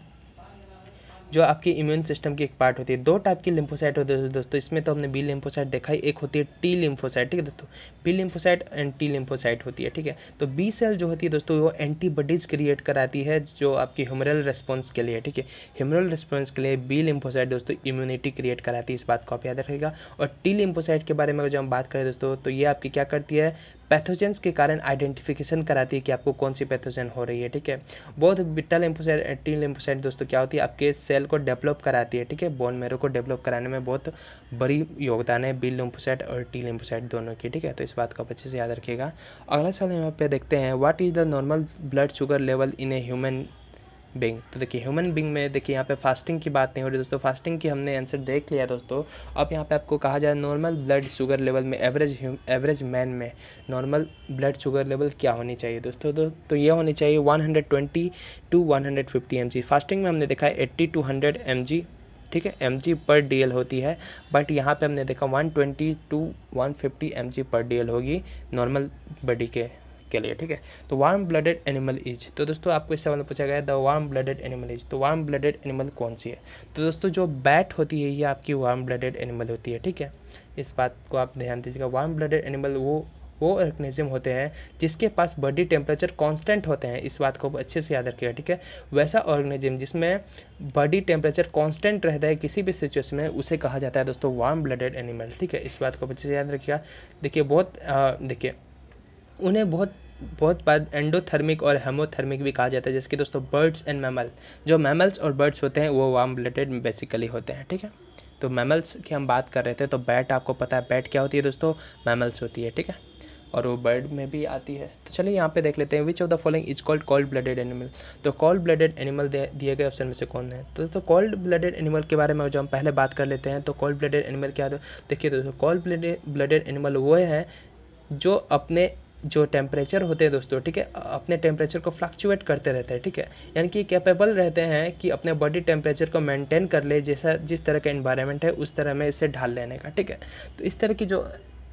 जो आपकी इम्यून सिस्टम की एक पार्ट होती है। दो टाइप की लिम्फोसाइट होती है दोस्तों, इसमें तो हमने बी लिम्फोसाइट देखा ही, एक होती है टी लिम्फोसाइट, ठीक है दोस्तों, B lymphocyte and T lymphocyte होती है, ठीक है। तो बी सेल जो होती है दोस्तों वो एंटीबॉडीज क्रिएट कराती है जो आपकी ह्यूमरल रिस्पॉन्स के लिए, ठीक है, ह्यूमरल रिस्पॉन्स के लिए बी लिम्फोसाइट दोस्तों इम्यूनिटी क्रिएट कराती है, इस बात को आप याद रखिएगा। और टी लिम्फोसाइट के बारे में जब हम बात करें दोस्तों, तो ये आपकी क्या करती है, पैथोजेंस के कारण आइडेंटिफिकेशन कराती है कि आपको कौन सी पैथोजन हो रही है, ठीक है। बहुत बीटा लिम्फोसाइट टी लिम्फोसाइट दोस्तों क्या होती है, आपके सेल को डेवलप कराती है, ठीक है, बोन मैरो को डेवलप कराने में बहुत बड़ी योगदान है बी लिम्फोसाइट और टी लिम्फोसाइट दोनों की, ठीक है। तो इस बात को आप अच्छे से याद रखिएगा। अगला सवाल यहाँ पे देखते हैं, what is the normal blood sugar level in a human being. तो देखिए ह्यूमन बीइंग में देखिए यहाँ पे फास्टिंग की बात नहीं हो रही दोस्तों, फास्टिंग की हमने आंसर देख लिया दोस्तों। अब यहाँ पे आपको कहा जाए नॉर्मल ब्लड शुगर लेवल में एवरेज मैन में नॉर्मल ब्लड शुगर लेवल क्या होनी चाहिए दोस्तों, तो ये होनी चाहिए 120 टू 150 mg। फास्टिंग में हमने देखा है 80 टू 100 mg, ठीक है, mg पर DL होती है, बट यहाँ पे हमने देखा 120 टू 150 mg पर DL होगी नॉर्मल बॉडी के लिए, ठीक है। तो वार्म ब्लडेड एनिमल इज, तो दोस्तों आपको इस सवाल में पूछा गया है the warm blooded animal is, तो वार्म ब्लडेड एनिमल कौन सी है। तो दोस्तों जो बैट होती है ये आपकी वार्म ब्लडेड एनिमल होती है, ठीक है, इस बात को आप ध्यान दीजिएगा। वार्म ब्लडेड एनिमल वो ऑर्गेनिज्म होते हैं जिसके पास बॉडी टेम्परेचर कांस्टेंट होते हैं, इस बात को अच्छे से याद रखिएगा, ठीक है। वैसा ऑर्गेनिज्म जिसमें बॉडी टेम्परेचर कांस्टेंट रहता है किसी भी सिचुएशन में, उसे कहा जाता है दोस्तों वार्म ब्लडेड एनिमल, ठीक है, इस बात को अच्छे से याद रखिएगा। देखिए देखिए उन्हें बहुत बार एंडोथर्मिक और हेमोथर्मिक भी कहा जाता है, जैसे कि दोस्तों बर्ड्स एंड मैमल, जो मैमल्स और बर्ड्स होते हैं वो वार्म ब्लडेड बेसिकली होते हैं, ठीक है। तो मैमल्स की हम बात कर रहे थे, तो बैट आपको पता है बैट क्या होती है दोस्तों, मैमल्स होती है, ठीक है, और वो बर्ड में भी आती है। तो चलिए यहाँ पे देख लेते हैं, which of the following is called cold blooded animal. तो कोल्ड ब्लडेड एनिमल दिए गए ऑप्शन में से कौन है, तो दोस्तों कोल्ड ब्लडेड एनिमल के बारे में जो हम पहले बात कर लेते हैं, तो कोल्ड ब्लडेड एनिमल क्या है, देखिए दोस्तों कोल्ड ब्लडेड एनिमल वो है जो अपने जो टेम्परेचर होते हैं दोस्तों, ठीक है, अपने टेम्परेचर को फ्लक्चुएट करते रहते हैं, ठीक है, यानी कि कैपेबल रहते हैं कि अपने बॉडी टेम्परेचर को मेंटेन कर ले, जैसा जिस तरह का एनवायरनमेंट है उस तरह में इसे ढाल लेने का, ठीक है। तो इस तरह की जो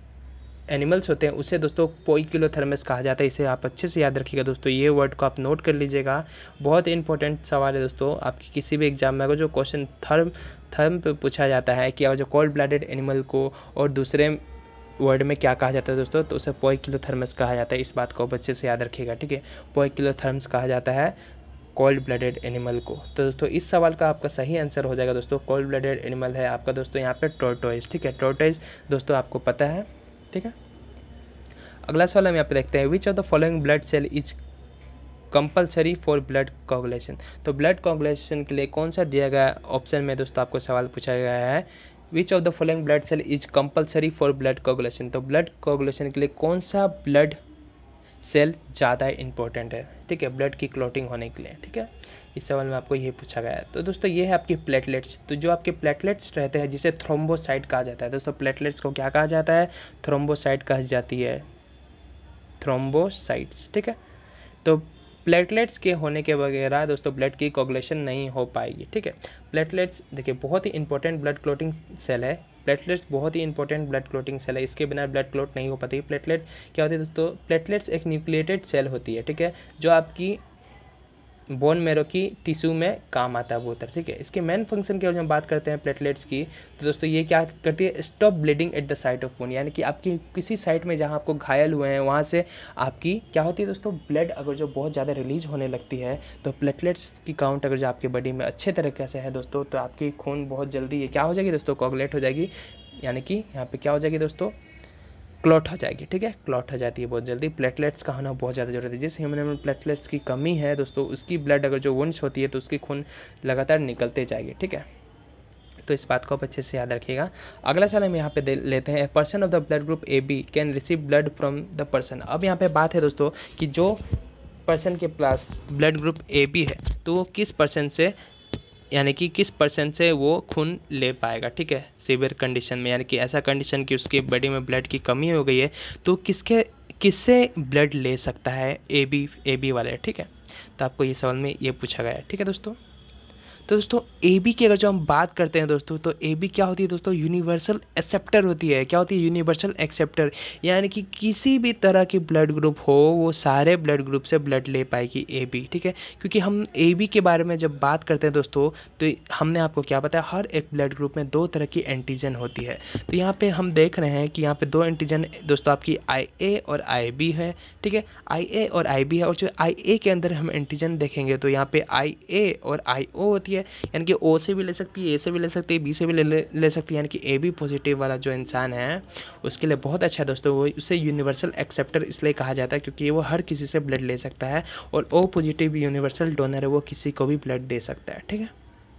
एनिमल्स होते हैं उसे दोस्तों पोइकिलोथर्मस कहा जाता है, इसे आप अच्छे से याद रखिएगा दोस्तों, ये वर्ड को आप नोट कर लीजिएगा, बहुत इंपॉर्टेंट सवाल है दोस्तों। आपकी किसी भी एग्जाम में अगर जो क्वेश्चन थर्म पे पूछा जाता है कि जो कोल्ड ब्लडेड एनिमल को और दूसरे वर्ड में क्या कहा जाता है दोस्तों, तो उसे पोइकिलोथर्मस कहा जाता है, इस बात को बच्चे से याद रखिएगा, ठीक है, पोइकिलोथर्मस कहा जाता है कोल्ड ब्लडेड एनिमल को। तो दोस्तों इस सवाल का आपका सही आंसर हो जाएगा दोस्तों, कोल्ड ब्लडेड एनिमल है आपका दोस्तों यहाँ पे टोर्टोइज, ठीक है, टोर्टोइज दोस्तों आपको पता है, ठीक है। अगला सवाल हम यहाँ पे देखते हैं, which of the following blood cell is compulsory for blood coagulation. तो ब्लड कोगुलेशन के लिए कौन सा दिया गया ऑप्शन में दोस्तों आपको सवाल पूछा गया है, which of the following blood cell is compulsory for blood coagulation. तो ब्लड कोगुलेशन के लिए कौन सा ब्लड सेल ज़्यादा इंपॉर्टेंट है, ठीक है, ब्लड की क्लॉटिंग होने के लिए, ठीक है, इस सवाल में आपको ये पूछा गया है। तो दोस्तों ये है आपकी प्लेटलेट्स, तो जो आपके प्लेटलेट्स रहते हैं जिसे थ्रोम्बोसाइट कहा जाता है दोस्तों, प्लेटलेट्स को क्या कहा जाता है, थ्रोम्बोसाइट कही जाती है, थ्रोम्बोसाइट्स, ठीक है। तो प्लेटलेट्स के होने के वगैरह दोस्तों ब्लड की कोगुलेशन नहीं हो पाएगी, ठीक है। प्लेटलेट्स देखिए बहुत ही इंपॉर्टेंट ब्लड क्लॉटिंग सेल है, प्लेटलेट्स बहुत ही इंपॉर्टेंट ब्लड क्लोटिंग सेल है, इसके बिना ब्लड क्लोट नहीं हो पाती। प्लेटलेट क्या होती है दोस्तों, प्लेटलेट्स एक न्यूक्लिएटेड सेल होती है, ठीक है, जो आपकी बोन मेरो की टिश्यू में काम आता है बहुत, ठीक है। इसके मेन फंक्शन की हम बात करते हैं प्लेटलेट्स की, तो दोस्तों ये क्या करती है, stop bleeding at the site of wound, यानी कि आपकी किसी साइट में जहां आपको घायल हुए हैं वहां से आपकी क्या होती है दोस्तों, ब्लड अगर जो बहुत ज़्यादा रिलीज होने लगती है तो प्लेटलेट्स की काउंट अगर जो आपकी बॉडी में अच्छे तरीके से है दोस्तों, तो आपकी खून बहुत जल्दी क्या हो जाएगी दोस्तों, कोगुलेट हो जाएगी, यानी कि यहाँ पे क्या हो जाएगी दोस्तों, क्लॉट हो जाएगी, ठीक है, क्लॉट हो जाती है बहुत जल्दी। प्लेटलेट्स का होना बहुत ज़्यादा जरूरी है। जिस ह्यूमन में प्लेटलेट्स की कमी है दोस्तों, उसकी ब्लड अगर जो वुंड्स होती है तो उसकी खून लगातार निकलते जाएगी, ठीक है। तो इस बात को आप अच्छे से याद रखिएगा। अगला सवाल हम यहाँ पे लेते हैं, person of the blood group AB can receive blood from the person. अब यहाँ पे बात है दोस्तों कि जो पर्सन के पास ब्लड ग्रुप AB है तो वो किस पर्सन से, यानी कि किस पर्सन से वो खून ले पाएगा, ठीक है, सीवियर कंडीशन में, यानी कि ऐसा कंडीशन कि उसकी बॉडी में ब्लड की कमी हो गई है, तो किससे ब्लड ले सकता है AB वाले, ठीक है। तो आपको ये सवाल में ये पूछा गया है, ठीक है दोस्तों। तो दोस्तों AB की अगर जो हम बात करते हैं दोस्तों, तो AB क्या होती है दोस्तों, यूनिवर्सल एक्सेप्टर होती है। क्या होती है, यूनिवर्सल एक्सेप्टर, यानी कि किसी भी तरह की ब्लड ग्रुप हो वो सारे ब्लड ग्रुप से ब्लड ले पाएगी AB, ठीक है। क्योंकि हम AB के बारे में जब बात करते हैं दोस्तों, तो हमने आपको क्या बताया, हर एक ब्लड ग्रुप में 2 तरह की एंटीजन होती है। तो यहाँ पे हम देख रहे हैं कि यहाँ पे 2 एंटीजन दोस्तों आपकी IA और IB है, ठीक है, IA और IB है। और जो IA के अंदर हम एंटीजन देखेंगे तो यहाँ पे IA और IO होती है, यानी कि O से भी ले सकती है, A से भी ले सकती है, B से भी ले सकती है, यानी कि AB पॉजिटिव वाला जो इंसान है उसके लिए बहुत अच्छा है दोस्तों, वो उसे यूनिवर्सल एक्सेप्टर इसलिए कहा जाता है क्योंकि वो हर किसी से ब्लड ले सकता है। और O पॉजिटिव यूनिवर्सल डोनर है, वो किसी को भी ब्लड दे सकता है, ठीक है।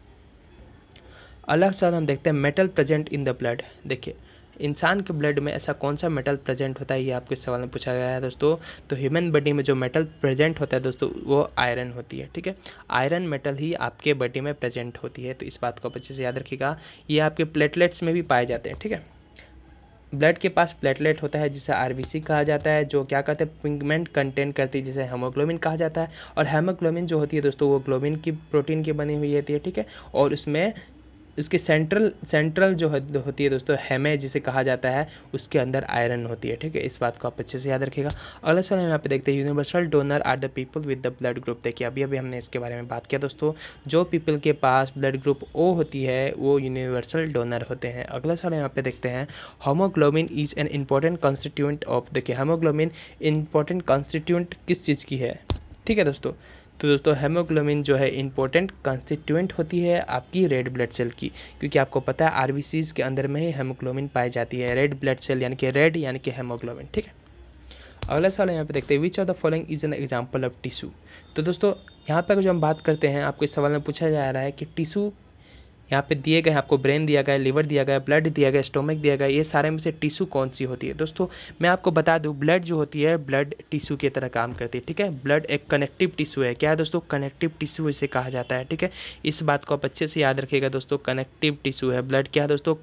अलग से हम देखते हैं metal present in the blood. देखिए इंसान के ब्लड में ऐसा कौन सा मेटल प्रेजेंट होता है, ये आपके सवाल में पूछा गया है दोस्तों। तो ह्यूमन बॉडी में जो मेटल प्रेजेंट होता है दोस्तों वो आयरन होती है, ठीक है, आयरन मेटल ही आपके बॉडी में प्रेजेंट होती है। तो इस बात को अच्छे से याद रखिएगा। ये आपके प्लेटलेट्स में भी पाए जाते हैं, ठीक है। ब्लड के पास प्लेटलेट होता है जिसे RBC कहा जाता है, जो क्या कहते हैं, पिगमेंट कंटेन करती है जिसे हेमोग्लोबिन कहा जाता है। और हेमोग्लोबिन जो होती है दोस्तों वो ग्लोबिन की प्रोटीन की बनी हुई होती है, ठीक है। और उसमें उसके सेंट्रल जो होती है दोस्तों हेमे जिसे कहा जाता है, उसके अंदर आयरन होती है, ठीक है। इस बात को आप अच्छे से याद रखिएगा। अगला सवाल हम यहाँ पे देखते हैं, universal donor are the people with the blood group. देखिए अभी हमने इसके बारे में बात किया दोस्तों, जो पीपल के पास ब्लड ग्रुप O होती है वो यूनिवर्सल डोनर होते हैं। अगला सवाल यहाँ पे देखते हैं, haemoglobin is an important constituent of, देखिए हेमोग्लोबिन इंपॉर्टेंट कॉन्स्टिट्यूएंट किस चीज़ की है, ठीक है दोस्तों। तो दोस्तों हेमोग्लोबिन जो है इंपॉर्टेंट कॉन्स्टिट्यूएंट होती है आपकी रेड ब्लड सेल की, क्योंकि आपको पता है RBCs के अंदर में ही हेमोग्लोबिन पाई जाती है, रेड ब्लड सेल यानी कि रेड यानी कि हेमोग्लोबिन, ठीक है। अगला सवाल यहाँ पे देखते हैं, which of the following is an example of tissue. तो दोस्तों यहाँ पे जो हम बात करते हैं, आपको इस सवाल में पूछा जा रहा है कि टिश्यू यहाँ पे दिए गए, आपको ब्रेन दिया गया, लिवर दिया गया, ब्लड दिया गया, स्टोमक दिया गया, ये सारे में से टिश्यू कौन सी होती है। दोस्तों मैं आपको बता दूं, ब्लड जो होती है ब्लड टिश्यू की तरह काम करती है, ठीक है। ब्लड एक कनेक्टिव टिश्यू है। क्या है दोस्तों, कनेक्टिव टिश्यू इसे कहा जाता है, ठीक है। इस बात को आप अच्छे से याद रखिएगा दोस्तों, कनेक्टिव टिश्यू है ब्लड। क्या है दोस्तों,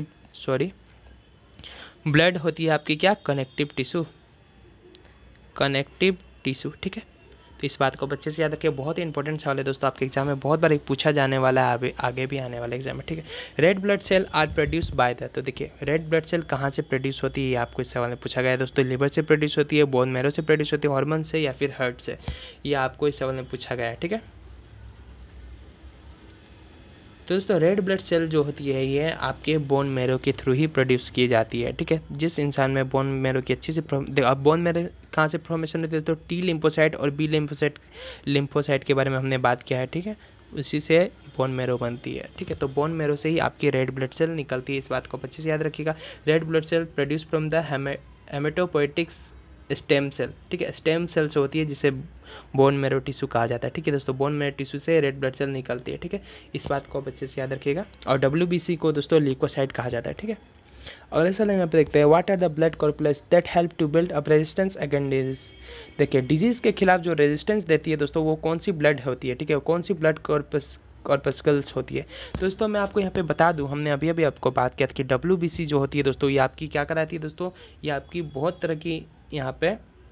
ब्लड होती है आपकी क्या, कनेक्टिव टिश्यू, ठीक है। तो इस बात को अच्छे से याद रखिए, बहुत ही इंपॉर्टेंट सवाल है दोस्तों, आपके एग्जाम में बहुत बार पूछा जाने वाला है, आगे भी आने वाले एग्जाम में, ठीक है। Red blood cell are produce by the, तो देखिए रेड ब्लड सेल कहाँ से प्रोड्यूस होती है, ये आपको इस सवाल में पूछा गया है दोस्तों। लिवर से प्रोड्यूस होती है, बोन मैरो से प्रोड्यूस होती है, हार्मोन से या फिर हार्ट से, ये आपको इस सवाल में पूछा गया है, ठीक है। तो दोस्तों रेड ब्लड सेल जो होती है ये आपके बोन मैरो के थ्रू ही प्रोड्यूस की जाती है, ठीक है। जिस इंसान में बोन मैरो की अच्छी से अब बोन मैरो कहाँ से फॉर्मेशन होती है, तो T लिम्फोसाइट और B लिम्फोसाइट के बारे में हमने बात किया है, ठीक है। उसी से बोन मैरो बनती है, ठीक है। तो बोन मैरो से ही आपकी रेड ब्लड सेल निकलती है, इस बात को अच्छे से याद रखिएगा। Red blood cell produce from the haematopoietic stem cell, ठीक है, स्टेम सेल से होती है जिसे बोन मैरो टिश्यू कहा जाता है, ठीक है दोस्तों। बोन मैरो टिश्यू से रेड ब्लड सेल निकलती है, ठीक है। इस बात को आप अच्छे से याद रखिएगा। और WBC को दोस्तों ल्यूकोसाइट कहा जाता है, ठीक है। अगले सवाल यहाँ पे देखते हैं, what are the blood corpuscles that help to build up resistance against disease. देखिए डिजीज़ के खिलाफ जो रेजिस्टेंस देती है दोस्तों वो कौन सी ब्लड होती है, ठीक है, कौन सी ब्लड कॉर्पस्कल्स होती है। दोस्तों मैं आपको यहाँ पे बता दूँ, हमने अभी आपको बात किया था कि WBC जो होती है दोस्तों ये आपकी क्या कराती है दोस्तों, ये आपकी बहुत तरह की यहाँ पे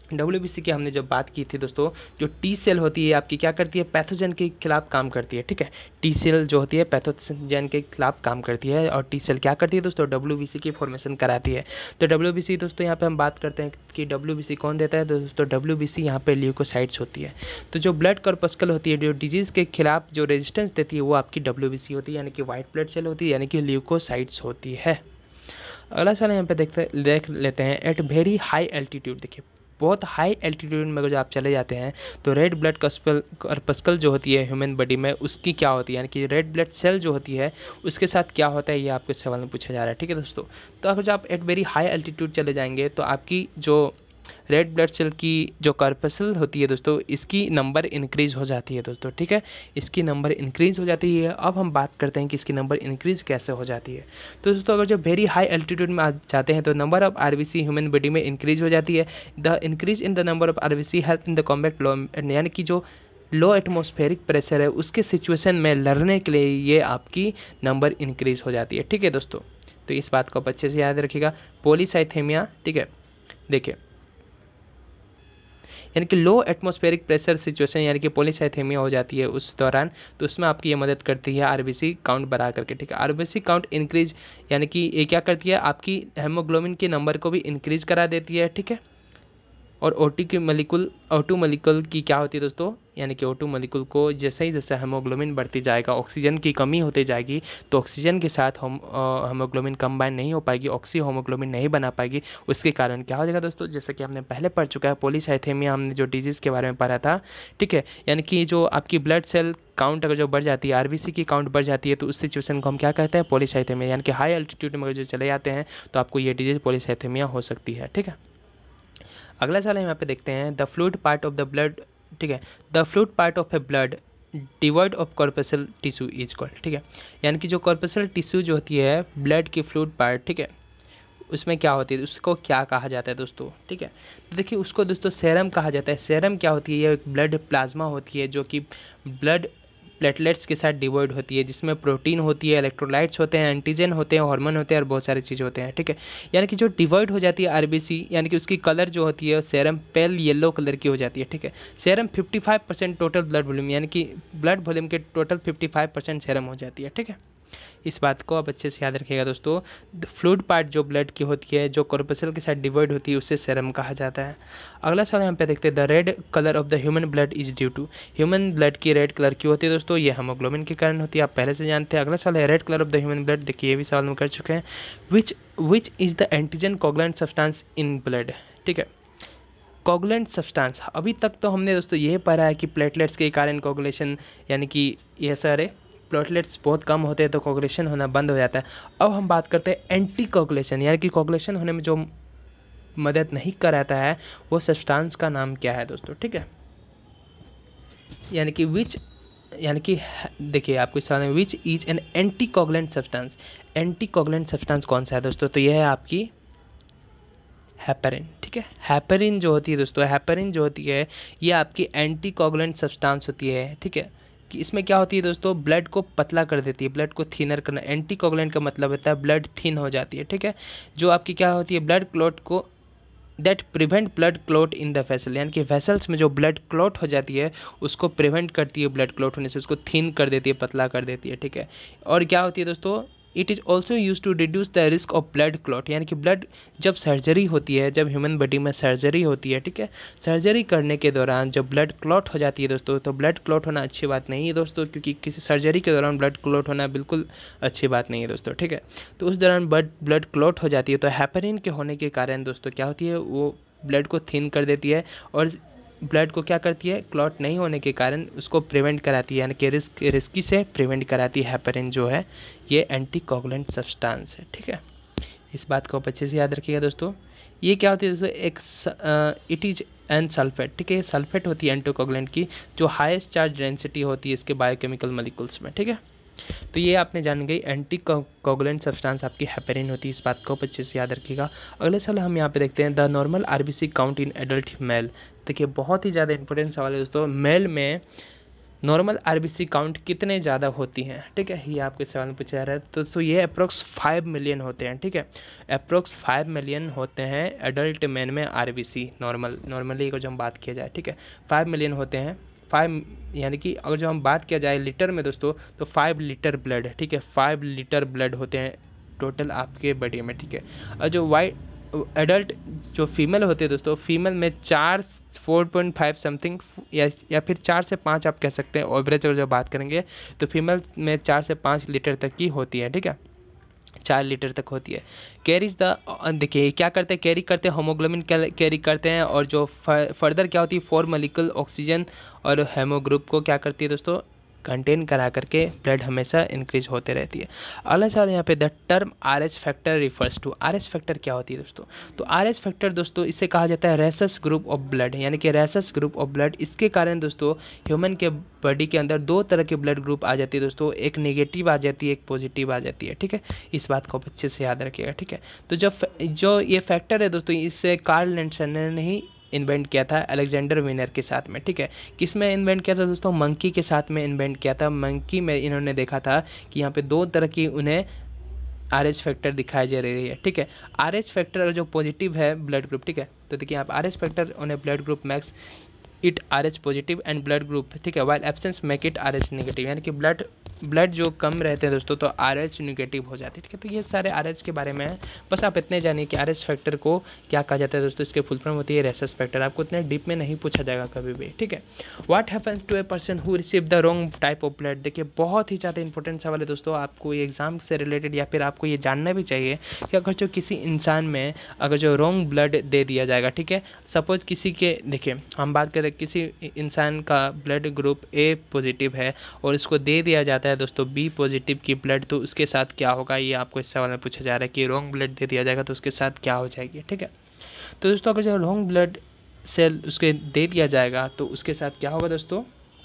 WBC की हमने जब बात की थी दोस्तों, जो टी सेल होती है आपकी क्या करती है, पैथोजन के खिलाफ काम करती है, ठीक है। टी सेल जो होती है पैथोजन के खिलाफ काम करती है, और टी सेल क्या करती है दोस्तों, WBC की फॉर्मेशन कराती है। तो WBC दोस्तों यहाँ पे हम बात करते हैं कि WBC कौन देता है, तो दोस्तों WBC यहाँ पे ल्यूकोसाइट्स होती है। तो जो ब्लड कॉर्पस्कल होती है, जो डिजीज़ के खिलाफ जो रेजिस्टेंस देती है, वो आपकी WBC होती है, यानी कि वाइट ब्लड सेल होती है, यानी कि ल्यूकोसाइट्स होती है। अगला सवाल यहाँ पे देख लेते हैं, एट वेरी हाई एल्टीट्यूड। देखिए बहुत हाई एल्टीट्यूड में जब आप चले जाते हैं तो रेड ब्लड कॉर्पस्कल जो होती है ह्यूमन बॉडी में, उसकी क्या होती है, यानी कि रेड ब्लड सेल जो होती है उसके साथ क्या होता है, ये आपके सवाल में पूछा जा रहा है, ठीक है दोस्तों। तो अगर जब आप एट वेरी हाई एल्टीट्यूड चले जाएंगे तो आपकी जो रेड ब्लड सेल की जो कॉर्पस्कल होती है दोस्तों, इसकी नंबर इंक्रीज़ हो जाती है दोस्तों, ठीक है, इसकी नंबर इंक्रीज़ हो जाती है। अब हम बात करते हैं कि इसकी नंबर इंक्रीज़ कैसे हो जाती है। तो दोस्तों अगर जब वेरी हाई एल्टीट्यूड में आ जाते हैं तो number of RBC human body में इंक्रीज़ हो जाती है। The increase in the number of RBC help in the combat low, यानी कि जो लो एटमॉस्फेरिक प्रेशर है उसके सिचुएशन में लड़ने के लिए ये आपकी नंबर इंक्रीज़ हो जाती है, ठीक है दोस्तों। तो इस बात को आप अच्छे से याद रखिएगा। पॉलीसाइथेमिया, ठीक है, देखिए यानी कि लो एटमॉस्फेरिक प्रेशर सिचुएशन यानी कि पॉलीसाइथेमिया हो जाती है उस दौरान, तो उसमें आपकी ये मदद करती है RBC काउंट बढ़ा करके, ठीक है। RBC काउंट इंक्रीज यानी कि ये क्या करती है, आपकी हेमोग्लोबिन के नंबर को भी इंक्रीज करा देती है, ठीक है। और O2 मॉलिक्यूल की क्या होती है दोस्तों, यानी कि O2 मॉलिक्यूल को जैसे ही जैसे हेमोग्लोबिन बढ़ती जाएगा, ऑक्सीजन की कमी होती जाएगी, तो ऑक्सीजन के साथ हेमोग्लोबिन कंबाइन नहीं हो पाएगी, ऑक्सी होमोग्लोबिन नहीं बना पाएगी। उसके कारण क्या हो जाएगा दोस्तों, जैसे कि हमने पहले पढ़ चुका है पॉलीसाइथेमिया, हमने जो डिजीज़ के बारे में पढ़ा था, ठीक है। यानी कि जो आपकी ब्लड सेल काउंट अगर जो बढ़ जाती है, RBC की काउंट बढ़ जाती है, तो उस सिचुएशन को हम क्या कहते हैं, पॉलीसाइथेमिया। यानी कि हाई एल्टीट्यूड में अगर जो चले जाते हैं तो आपको ये डिजीज़ पॉलीसाइथेमिया हो सकती है, ठीक है। अगला सवाल हम यहाँ पे देखते हैं, the fluid part of the blood, ठीक है, the fluid part of a blood devoid of corpuscle tissue is called, ठीक है। यानी कि जो कॉर्पसल टिश्यू जो होती है ब्लड की फ्लूइड पार्ट, ठीक है, उसमें क्या होती है, उसको क्या कहा जाता है दोस्तों, ठीक है। तो देखिए उसको दोस्तों सेरम कहा जाता है। सेरम क्या होती है, ये एक ब्लड प्लाज्मा होती है जो कि ब्लड प्लेटलेट्स के साथ डिवाइड होती है, जिसमें प्रोटीन होती है, इलेक्ट्रोलाइट्स होते हैं, एंटीजन होते हैं, हार्मोन होते हैं और बहुत सारी चीज़ होते हैं, ठीक है। यानी कि जो डिवाइड हो जाती है RBC, यानी कि उसकी कलर जो होती है सेरम पेल येलो कलर की हो जाती है, ठीक है। सेरम 55% टोटल ब्लड वॉल्यूम, यानी कि ब्लड वॉल्यूम के टोटल 55% सेरम हो जाती है, ठीक है। इस बात को आप अच्छे से याद रखिएगा दोस्तों। फ्लूइड पार्ट जो ब्लड की होती है, जो कॉर्पसल के साथ डिवाइड होती है, उससे सेरम कहा जाता है। अगला सवाल यहाँ पे देखते हैं, the red colour of the human blood is due to. Human blood की रेड कलर क्यों होती है दोस्तों, ये हेमोग्लोबिन के कारण होती है, आप पहले से जानते हैं। अगला सवाल है, red colour of the human blood, देखिए ये भी सवाल में कर चुके हैं। Which is the antigen coagulant substance in blood, ठीक है। कोगुलेंट सब्सटेंस, अभी तक तो हमने दोस्तों ये पढ़ा है कि प्लेटलेट्स के कारण कोगुलेशन, यानी कि ये सारे प्लेटलेट्स बहुत कम होते हैं तो कोगुलेशन होना बंद हो जाता है। अब हम बात करते हैं एंटी कोगुलेशन, यानी कि कोगुलेशन होने में जो मदद नहीं कराता है वो सब्सटेंस का नाम क्या है दोस्तों, ठीक है। यानी कि देखिए आपको इस सवाल में which is an anticoagulant substance, anticoagulant substance कौन सा है दोस्तों, तो यह है आपकी हेपेरिन, ठीक है। हेपेरिन जो होती है दोस्तों, हेपेरिन जो होती है ये आपकी एंटी कोगुलेंट सब्सटेंस होती है, ठीक है। कि इसमें क्या होती है दोस्तों, ब्लड को पतला कर देती है, ब्लड को थिनर करना। एंटी कोगुलेंट का मतलब होता है ब्लड थिन हो जाती है, ठीक है। जो आपकी क्या होती है, ब्लड क्लॉट को that prevent blood clot in the vessel, यानी कि वेसल्स में जो ब्लड क्लॉट हो जाती है उसको प्रिवेंट करती है, ब्लड क्लॉट होने से उसको थिन कर देती है, पतला कर देती है, ठीक है। और क्या होती है दोस्तों, it is also use to reduce the risk of blood clot, यानी कि ब्लड जब सर्जरी होती है, जब ह्यूमन बॉडी में सर्जरी होती है, ठीक है, सर्जरी करने के दौरान जब ब्लड क्लॉट हो जाती है दोस्तों, तो ब्लड क्लॉट होना अच्छी बात नहीं है दोस्तों, क्योंकि किसी सर्जरी के दौरान ब्लड क्लॉट होना बिल्कुल अच्छी बात नहीं है दोस्तों, ठीक है। तो उस दौरान ब्लड क्लॉट हो जाती है, तो हेपेरिन के होने के कारण दोस्तों क्या होती है, वो ब्लड को थिन कर देती है और ब्लड को क्या करती है, क्लॉट नहीं होने के कारण उसको प्रिवेंट कराती है, यानी कि रिस्की से प्रिवेंट कराती है। हेपेरिन जो है ये एंटी कोगुलेंट सब्सटेंस है, ठीक है। इस बात को आप अच्छे से याद रखिएगा दोस्तों। ये क्या होती है दोस्तों, एक इट इज एन सल्फेट, ठीक है, सल्फेट होती है एंटी कोगुलेंट की, जो हाईएस्ट चार्ज डेंसिटी होती है इसके बायोकेमिकल मॉलिक्यूल्स में, ठीक है। तो ये आपने जान गई एंटी कोगुलेंट सब्सटेंस आपकी हेपेरिन होती है, इस बात को अच्छे से याद रखिएगा। अगले सवाल हम यहाँ पे देखते हैं, the normal RBC count in adult male. देखिए बहुत ही ज़्यादा इंपॉर्टेंट सवाल है दोस्तों। मेल में नॉर्मल आरबीसी काउंट कितने ज़्यादा होती हैं, ठीक है, ये आपके सवाल में पूछा जा रहा है। तो ये अप्रोक्स 5 मिलियन होते हैं, ठीक है, अप्रोक्स 5 मिलियन होते हैं एडल्ट मैन में आरबीसी नॉर्मली अगर जो हम बात किया जाए, ठीक है, 5 मिलियन होते हैं। 5 यानी कि अगर जो हम बात किया जाए लीटर में दोस्तों, तो 5 लीटर ब्लड, ठीक है, 5 लीटर ब्लड होते हैं टोटल आपके बॉडी में, ठीक है। और जो एडल्ट जो फीमेल होते हैं दोस्तों, फीमेल में 4.5 समथिंग या फिर 4 से 5 आप कह सकते हैं एवरेज अगर जो बात करेंगे तो फीमेल में 4 से 5 लीटर तक की होती है, ठीक है, 4 लीटर तक होती है। कैरीज द, देखिए क्या करते हैं, कैरी करते हैं होमोग्लोबिन कैरी करते हैं, और जो फर्दर क्या होती है 4 मॉलिक्यूल ऑक्सीजन और हेमोग्रुप को क्या करती है दोस्तों, कंटेन करा करके ब्लड हमेशा इंक्रीज होते रहती है। अगला सवाल यहाँ पे, the term RH factor refers to, RH factor क्या होती है दोस्तों, तो RH फैक्टर दोस्तों इसे कहा जाता है रेसस ग्रुप ऑफ ब्लड, यानी कि रेसस ग्रुप ऑफ ब्लड। इसके कारण दोस्तों ह्यूमन के बॉडी के अंदर 2 तरह के ब्लड ग्रुप आ जाती है दोस्तों, एक नेगेटिव आ जाती है, एक पॉजिटिव आ जाती है, ठीक है, इस बात को अच्छे से याद रखिएगा, ठीक है। तो जो ये फैक्टर है दोस्तों, इसे कार्ल लैंडसन ने ही इन्वेंट किया था अलेक्जेंडर विनर के साथ में, ठीक है। किस में इन्वेंट किया था दोस्तों, मंकी के साथ में इन्वेंट किया था। मंकी में इन्होंने देखा था कि यहाँ पे 2 तरह की उन्हें RH फैक्टर दिखाई जा रही है, ठीक है। RH फैक्टर जो पॉजिटिव है ब्लड ग्रुप, ठीक है, तो देखिए आप RH फैक्टर उन्हें blood group max it RH positive and blood group, ठीक है, while absence make it RH negative, यानी कि ब्लड जो कम रहते हैं दोस्तों तो RH नेगेटिव हो जाती है, ठीक है। तो ये सारे RH के बारे में है, बस आप इतने जानिए कि RH फैक्टर को क्या कहा जाता है दोस्तों, इसके फुल फॉर्म होती है रेसस फैक्टर। आपको इतने डीप में नहीं पूछा जाएगा कभी भी, ठीक है। What happens to a person who receive the wrong type of blood, देखिए बहुत ही ज़्यादा इंपॉर्टेंट सवाल है दोस्तों, आपको ये एग्जाम से रिलेटेड या फिर आपको ये जानना भी चाहिए कि अगर जो किसी इंसान में अगर जो रॉन्ग ब्लड दे दिया जाएगा, ठीक है, सपोज किसी के, देखिए हम बात करें किसी इंसान का ब्लड ग्रुप A पॉजिटिव है और इसको दे दिया जाता है दोस्तों B पॉजिटिव की ब्लड, तो उसके साथ क्या होगा, ये आपको इस सवाल में पूछा जा रहा है कि रॉन्ग ब्लड दे दिया जाएगा तो उसके साथ क्या हो जाएगी, ठीक है। तो दोस्तों अगर जो रॉन्ग ब्लड सेल उसके दे दिया जाएगा तो उसके साथ क्या होगा दोस्तों,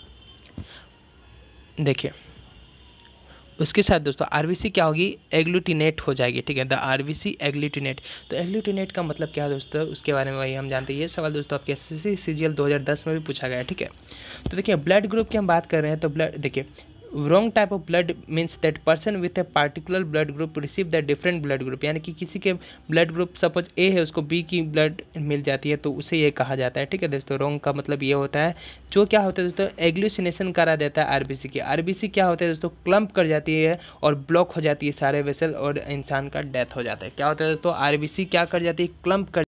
देखिए उसके साथ दोस्तों आरबीसी क्या होगी, एग्लूटिनेट हो जाएगी, ठीक है, द आरबीसी एग्लूटिनेट। तो एग्लूटिनेट का मतलब क्या है दोस्तों, उसके बारे में वही हम जानते हैं। ये सवाल दोस्तों आपके SSC CGL 2010 में भी पूछा गया है, ठीक है। तो देखिए ब्लड ग्रुप की हम बात कर रहे हैं, तो ब्लड देखिए wrong type of blood means that person with a particular blood group receive the different blood group, यानी कि किसी के ब्लड ग्रुप सपोज A है उसको B की ब्लड मिल जाती है तो उसे ये कहा जाता है, ठीक है दोस्तों। रॉन्ग का मतलब ये होता है जो क्या होता है दोस्तों, एग्लूसिनेशन करा देता है आरबीसी की। आरबीसी क्या होता है दोस्तों, क्लम्प कर जाती है और ब्लॉक हो जाती है सारे वेसल और इंसान का डेथ हो जाता है। क्या होता है दोस्तों, आरबीसी क्या कर जाती है, क्लम्प कर